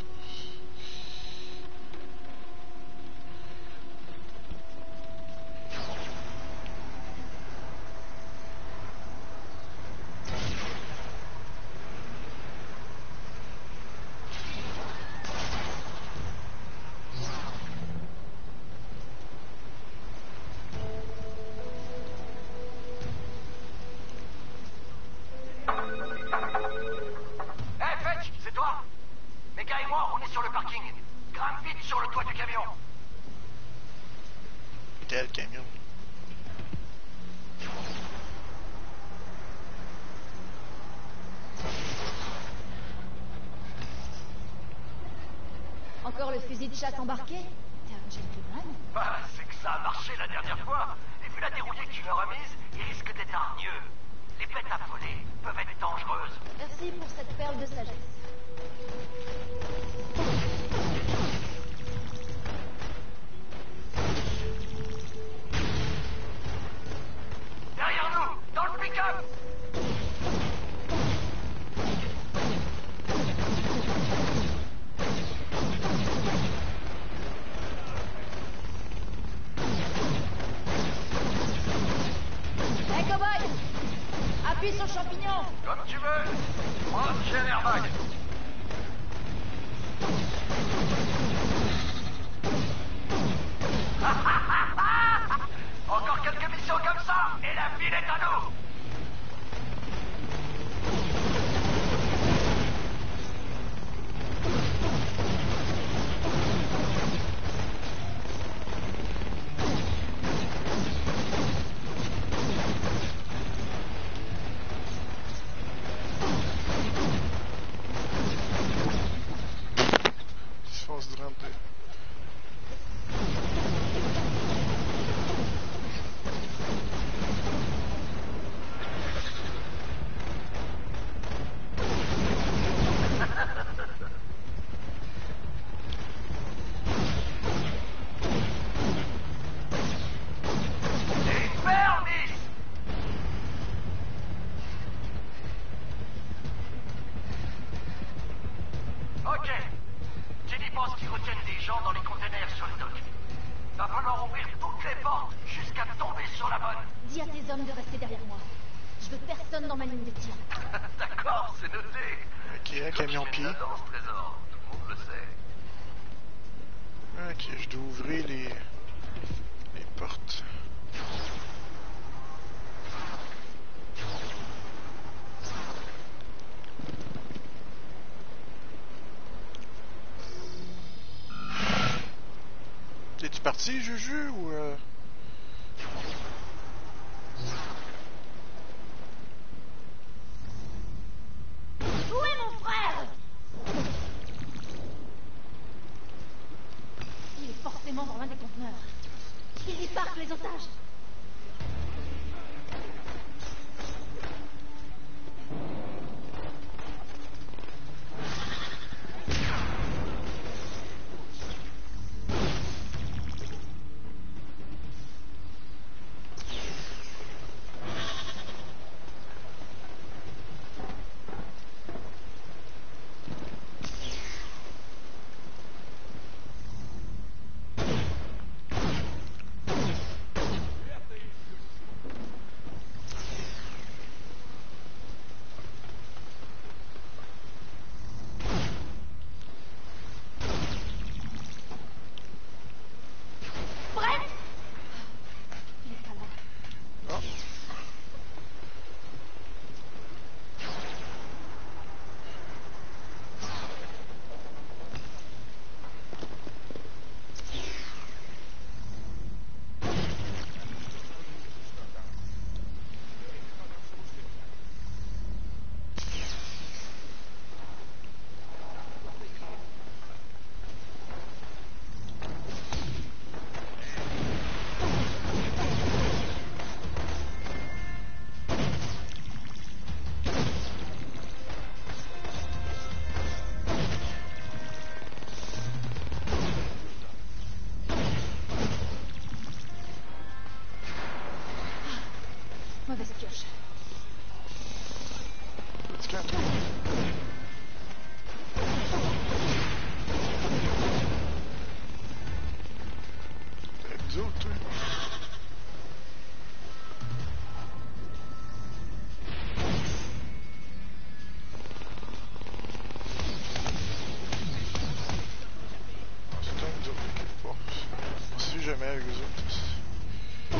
Quel camion? Encore le fusil de chasse embarqué? T'es un gentleman? Bah, c'est que ça a marché la dernière fois. Et vu la dérouillée que tu leur as mise, il risque d'être hargneux. Les bêtes affolées peuvent être dangereuses. Merci pour cette perle de sagesse. Derrière nous, dans le pick-up! Hey, cowboy! Appuie sur le champignon! Comme tu veux. Moi, j'ai un airbag. Encore quelques missions comme ça, et la ville est à nous. Il se passe du rentrer. Et une perle, Miss. Ok. Jenny pense qu'ils retiennent des gens dans les containers sur le dock. Va falloir ouvrir toutes les portes jusqu'à tomber sur la bonne. Dis à tes hommes de rester derrière moi. Je veux personne dans ma ligne de tir. D'accord, c'est noté. Ok, un Comme camion je pied. mets ça dans ce trésor, tout le monde le sait. Ok, je dois ouvrir les portes. Es-tu parti, Juju, ou Où est mon frère? Il est forcément dans l'un des conteneurs. Il débarque les otages. Brett! Il est pas là. Ah. Mauvaise pioche. Petit camp, toi. T'es avec nous autres, toi. Ah, c'est toi, nous autres, quelque part. On se suit jamais avec eux autres.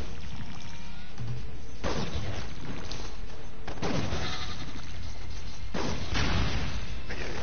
Aïe, aïe.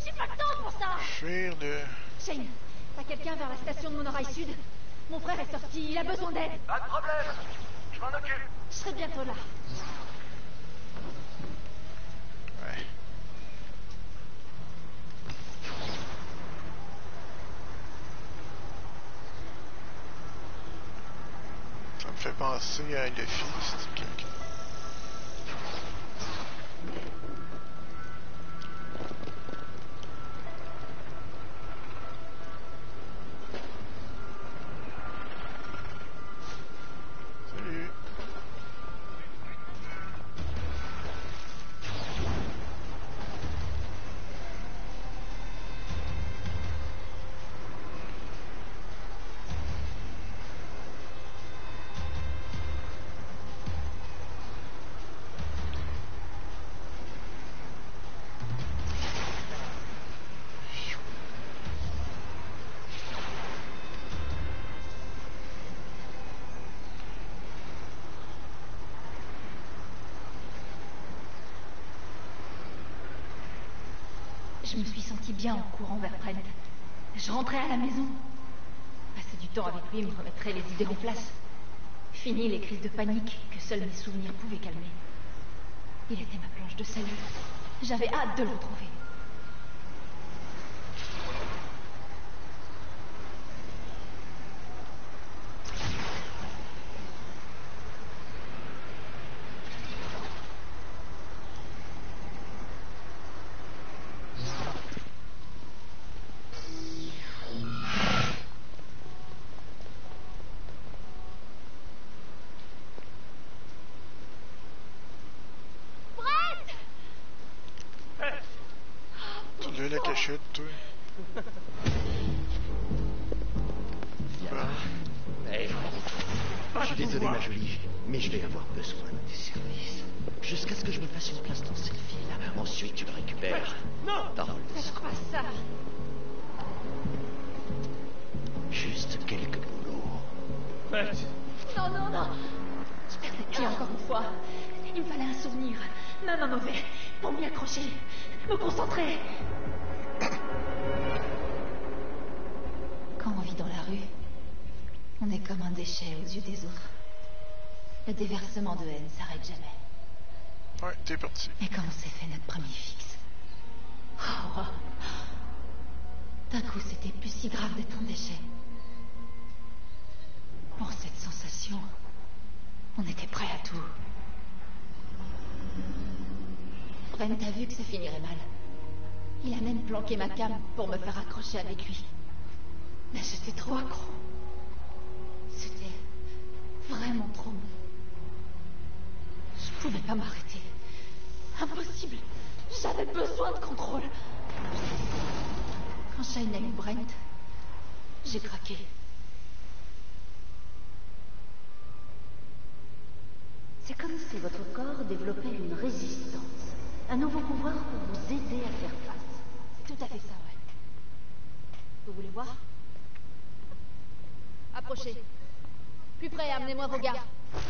J'ai pas le temps pour ça! Fuir le... Shane, t'as quelqu'un vers la station de monorail sud? Mon frère est sorti, il a besoin d'aide. Pas de problème. Je m'en occupe. Je serai bientôt là. Ouais. Ça me fait penser à Luffy, c'est quelqu'un. Salut. Je me suis sentie bien en courant vers Brent. Je rentrais à la maison. Passer du temps avec lui me remettrait les idées en place. Fini les crises de panique que seuls mes souvenirs pouvaient calmer. Il était ma planche de salut. J'avais hâte de le retrouver. Tu l'as la cachette, toi. Viens. Hey, je suis désolé, ma jolie, mais je vais avoir besoin de tes services. Jusqu'à ce que je me fasse une place dans cette ville. Ensuite, tu me récupères. Non. Parole de Faites score. pas ça. Juste quelques boulots. Brett. Non, non, non. Je perdais pied encore une fois. Il me fallait un souvenir, même un mauvais, pour m'y accrocher, me concentrer. Quand on vit dans la rue, on est comme un déchet aux yeux des autres. Le déversement de haine s'arrête jamais. Ouais, t'es parti. Et quand on s'est fait notre premier fixe. Oh, oh. D'un coup, c'était plus si grave d'être un déchet. Pour cette sensation, on était prêt à tout. Brent a vu que ça finirait mal. Il a même planqué ma cam pour me faire accrocher avec lui. Mais j'étais trop accro. C'était vraiment trop bon. Je pouvais pas m'arrêter. Impossible. J'avais besoin de contrôle. Quand Shane a eu Brent, j'ai craqué. C'est comme si votre corps développait une résistance. Un nouveau pouvoir pour vous aider à faire face. C'est tout à fait ça, ouais. Vous voulez voir? Approchez. Plus près, amenez-moi vos gardes.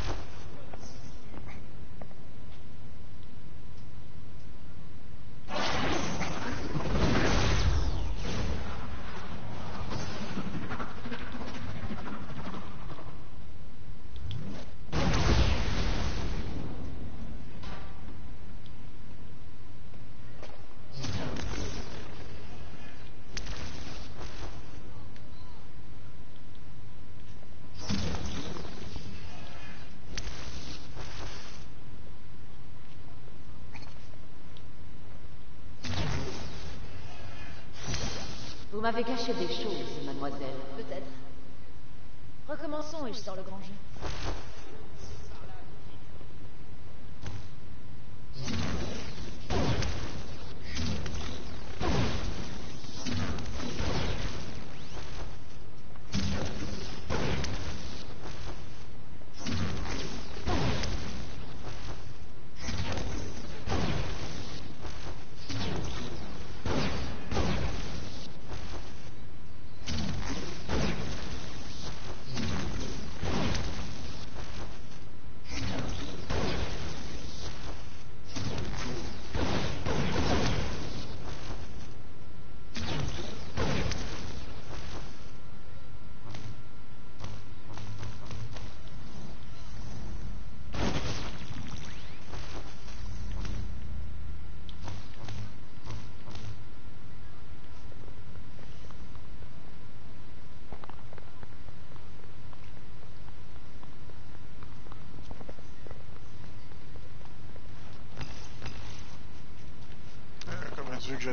Vous m'avez caché des choses, mademoiselle. Peut-être. Recommençons et je sors le grand jeu.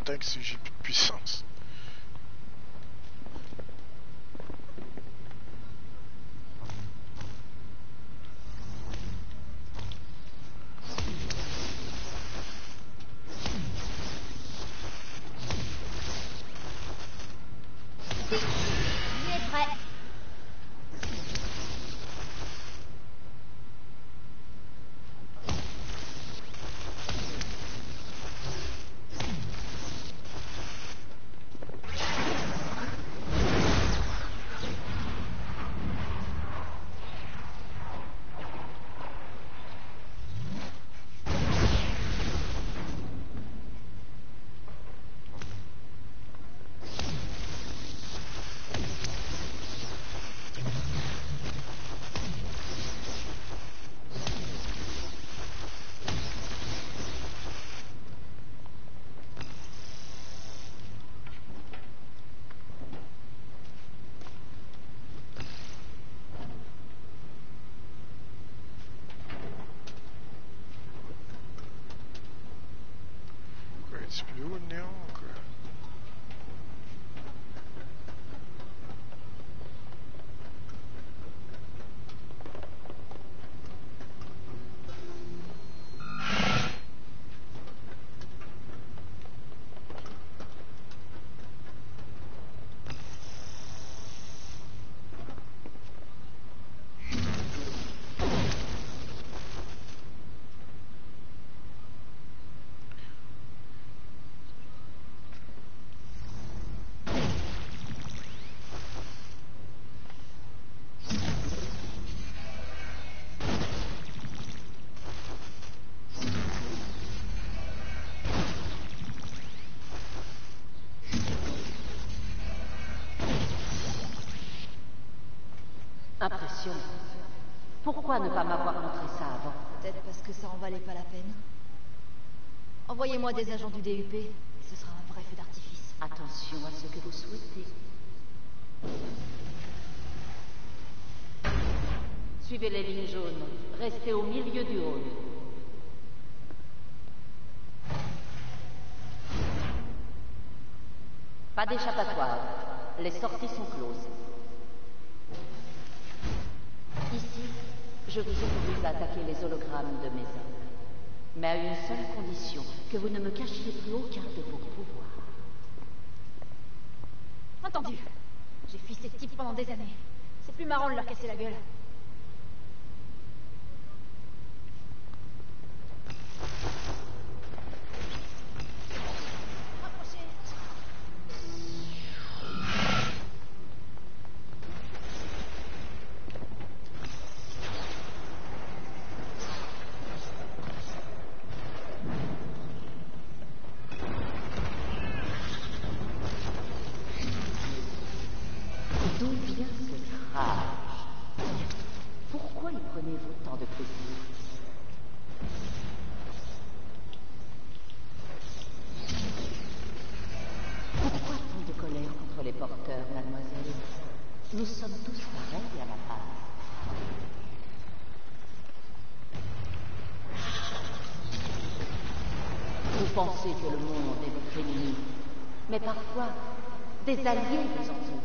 attaque si j'ai plus de puissance. Il est prêt. C'est plus haut le néon ou quoi? Impressionnant. Pourquoi ne pas m'avoir montré ça avant? Peut-être parce que ça en valait pas la peine. Envoyez-moi des agents du DUP, et ce sera un vrai feu d'artifice. Attention à ce que vous souhaitez. Suivez les lignes jaunes. Restez au milieu du hall. Pas d'échappatoire. Les sorties sont closes. Ici, je vous autorise à attaquer les hologrammes de mes hommes. Mais à une seule condition, que vous ne me cachiez plus aucun de vos pouvoirs. Entendu. J'ai fui ces types pendant des années. C'est plus marrant de leur casser la gueule. Rapprochez. D'où vient cette rage? Pourquoi y prenez-vous tant de plaisir? Pourquoi tant de colère contre les porteurs, mademoiselle? Nous sommes tous pareils à la base. Vous pensez que le monde est votre ennemi, mais parfois, des alliés vous entourent.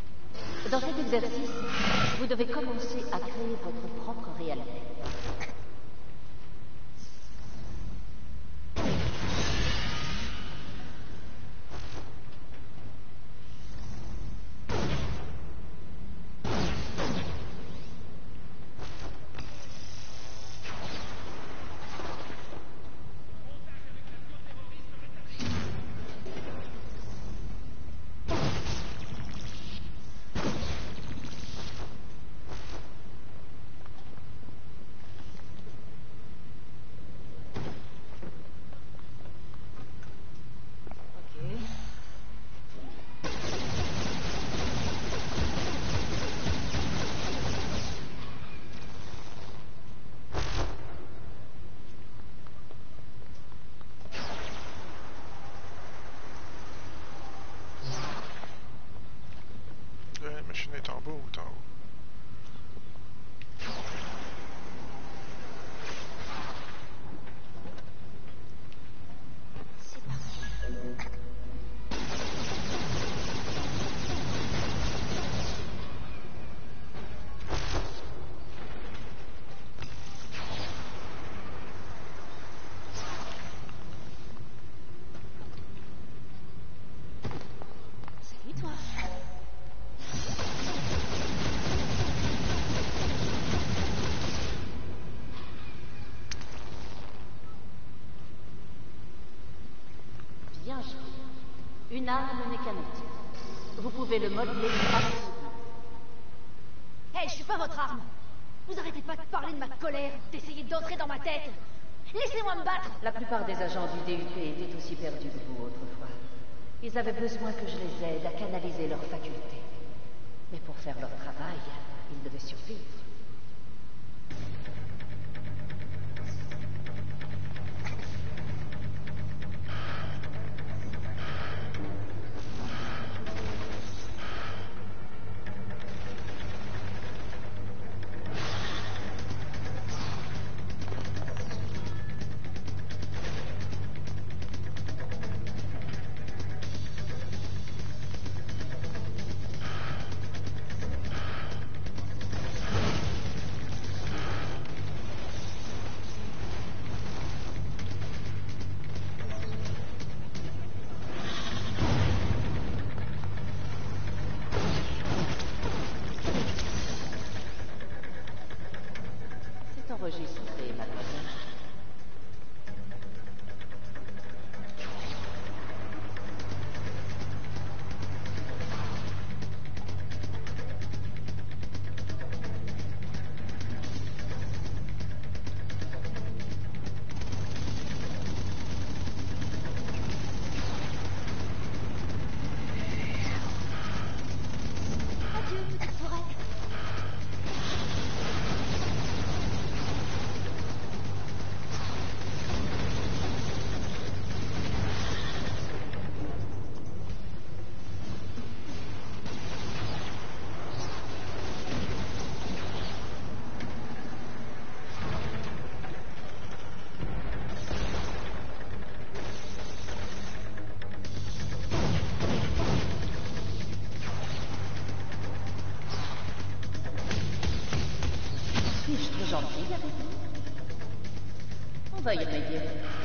Dans cet exercice, vous devez commencer à créer votre propre réalité. machine est en bas ou en haut? C'est parti. Salut toi. Bien joué. Une arme mécanique. Vous pouvez le modeler facilement. Hey, je suis pas votre arme. Vous arrêtez pas de parler de ma colère, d'essayer d'entrer dans ma tête. Laissez-moi me battre. La plupart des agents du DUP étaient aussi perdus que vous autrefois. Ils avaient besoin que je les aide à canaliser leurs facultés. Mais pour faire leur travail, ils devaient survivre. C'est enregistré, mademoiselle. Adieu, petite forêt. Suis-je trop gentille avec vous? On va y remédier.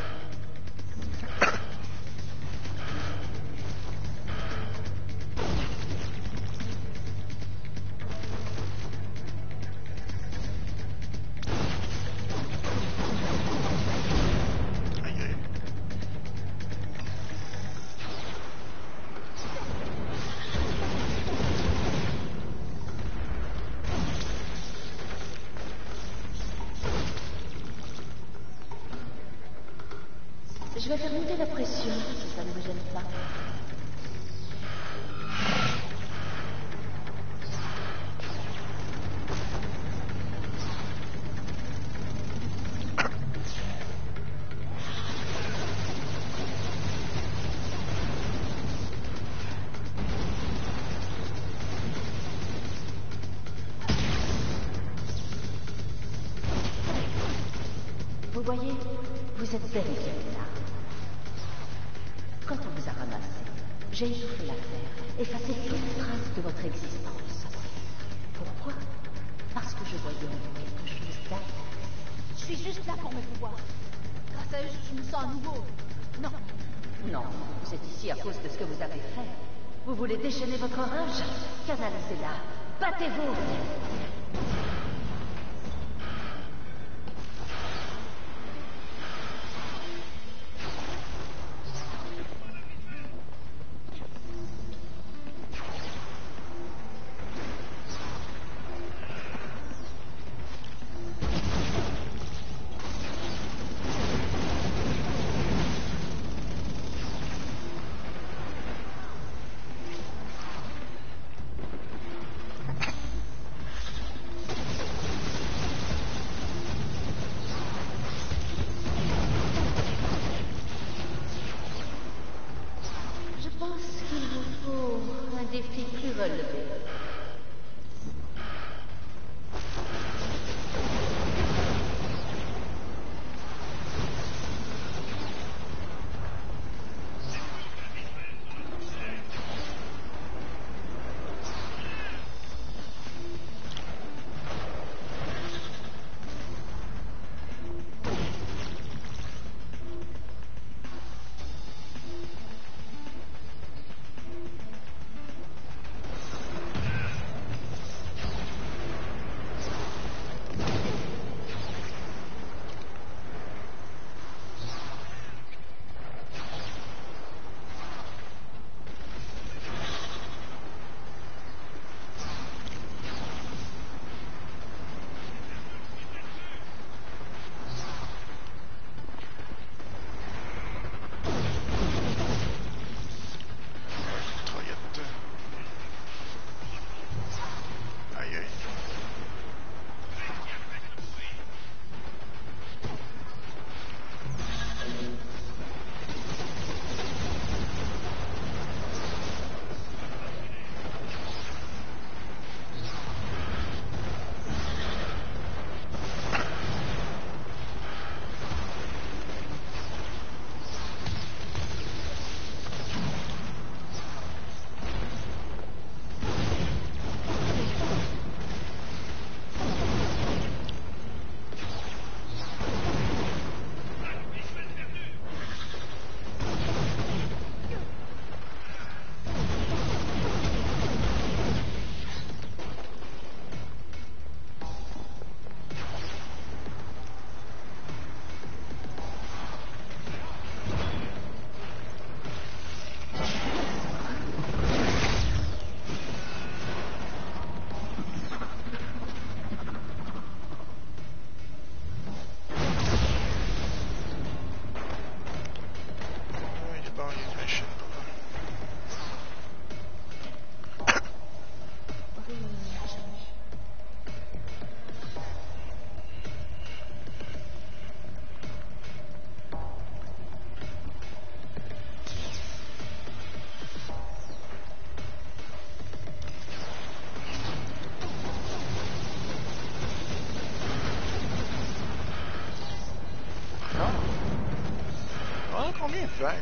Aïe aïe. Je vais faire monter la pression, si ça ne vous gêne pas. Vous voyez, vous êtes bel et bien là. Quand on vous a ramassé, j'ai étouffé l'affaire, effacé toute trace de votre existence. Pourquoi? Parce que je voyais en vous quelque chose d'ailleurs. Je suis juste là pour mes pouvoirs. Grâce à eux, je me sens à nouveau. Non. Non, vous êtes ici à cause de ce que vous avez fait. Vous voulez déchaîner votre rage? Canalisez-la. Battez-vous! combien de vagues?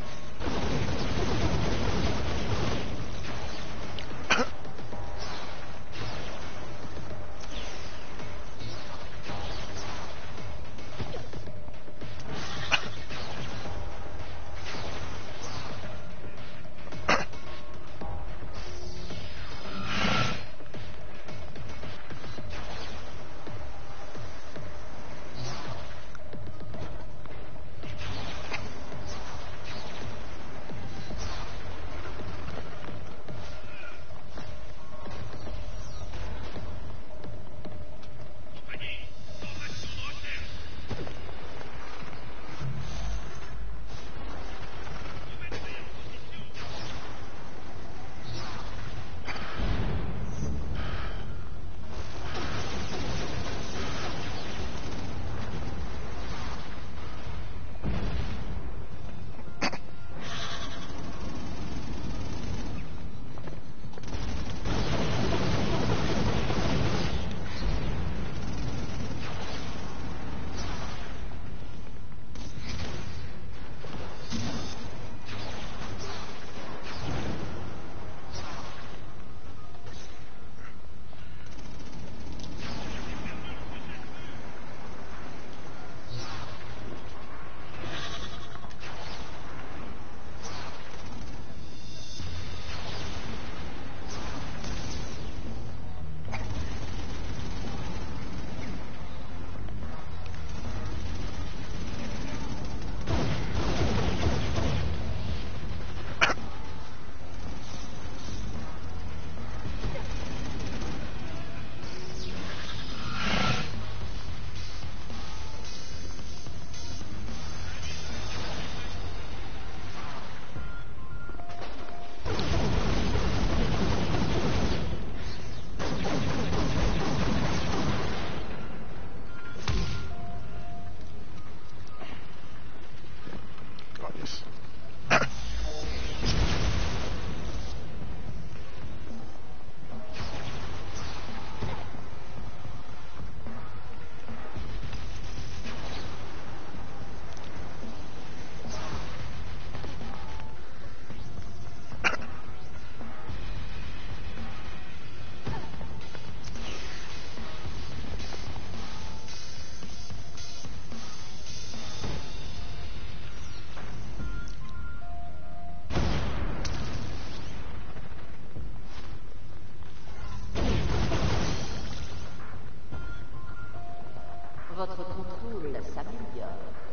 Votre contrôle s'améliore.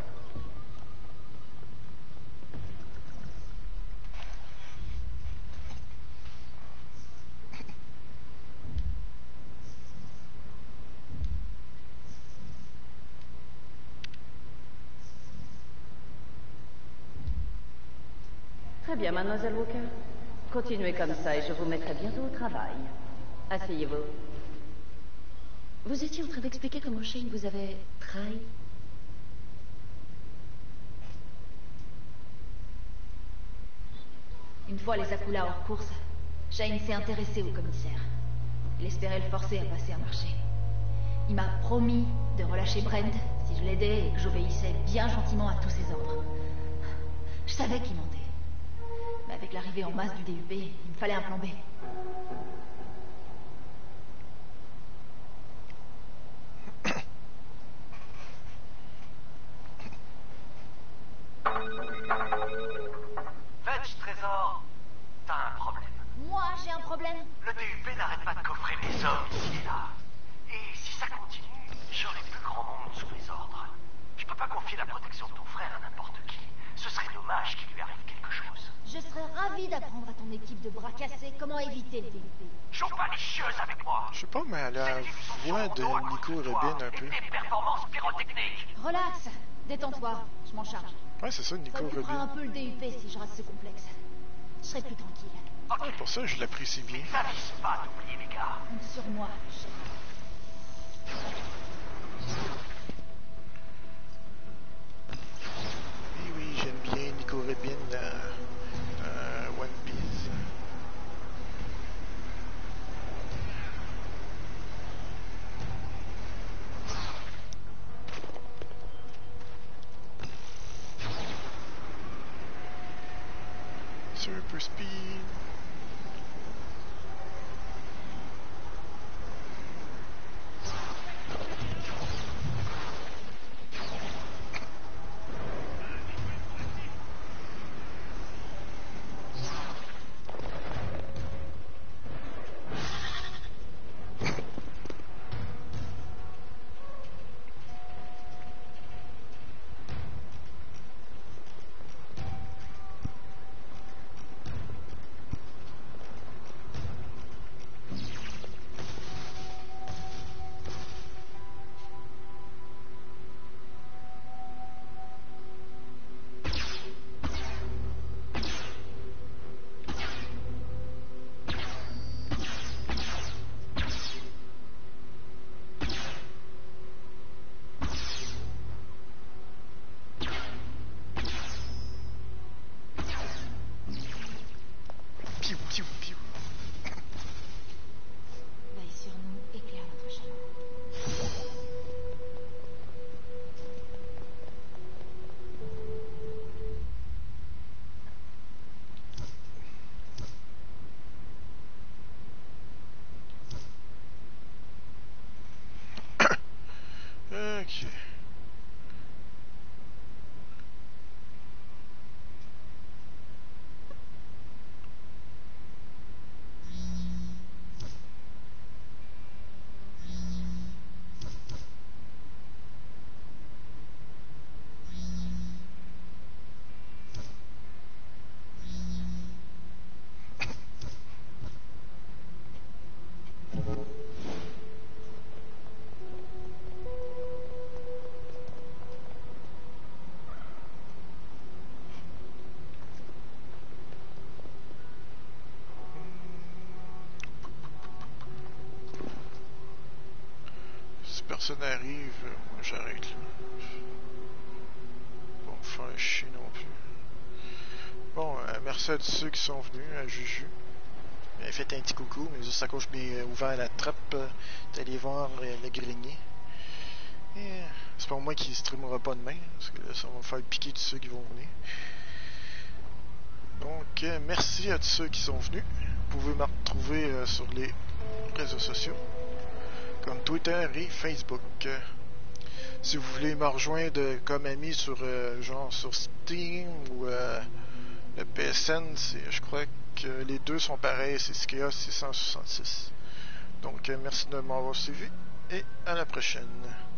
Très bien, mademoiselle Walker. Continuez comme ça et je vous mettrai bientôt au travail. Asseyez-vous. Vous étiez en train d'expliquer comment Shane vous avait trahi. Une fois les Akula hors course, Shane s'est intéressé au commissaire. Il espérait le forcer à passer un marché. Il m'a promis de relâcher Brent si je l'aidais et que j'obéissais bien gentiment à tous ses ordres. Je savais qu'il mentait. Mais avec l'arrivée en masse du DUP, il me fallait un plan B. Vetch, Trésor, t'as un problème. Moi, j'ai un problème. Le DUP n'arrête pas de coffrer les hommes ici et là. Et si ça continue, j'aurai plus grand monde sous mes ordres. Je peux pas confier la protection de ton frère à n'importe qui. Ce serait dommage qu'il lui arrive quelque chose. Je serais ravie d'apprendre à ton équipe de bras cassés comment éviter le DUP. Joue pas les chieuses avec moi. Je sais pas, mais elle a la voix de Nico Robin un peu. Et tes performances pyrotechniques. Relax, détends-toi, je m'en charge. Ouais, c'est ça, Nico Ça occupera un Robin. peu le DUP si je rate ce complexe. Je serai plus tranquille. Ouais, pour ça, je l'apprécie bien. Ça vise pas d'oublier les gars. Compte sur moi, chef. Oui, oui, j'aime bien Nico Robin dans One Piece. Super speed. Veille sur nous, éclaire notre chemin. Ok. Si personne arrive, moi j'arrête là. Bon, faire chier non plus. Bon, merci à tous ceux qui sont venus, à Juju. Faites un petit coucou, mais juste à cause que j'ai ouvert la trappe, d'aller voir le grenier. C'est pas moi qui streamera pas demain, parce que là, ça va me faire piquer tous ceux qui vont venir. Donc, merci à tous ceux qui sont venus. Vous pouvez me retrouver sur les réseaux sociaux, comme Twitter et Facebook. Si vous voulez me rejoindre comme ami sur genre sur Steam ou le PSN, je crois que les deux sont pareils, c'est SKA 666. Donc merci de m'avoir suivi et à la prochaine.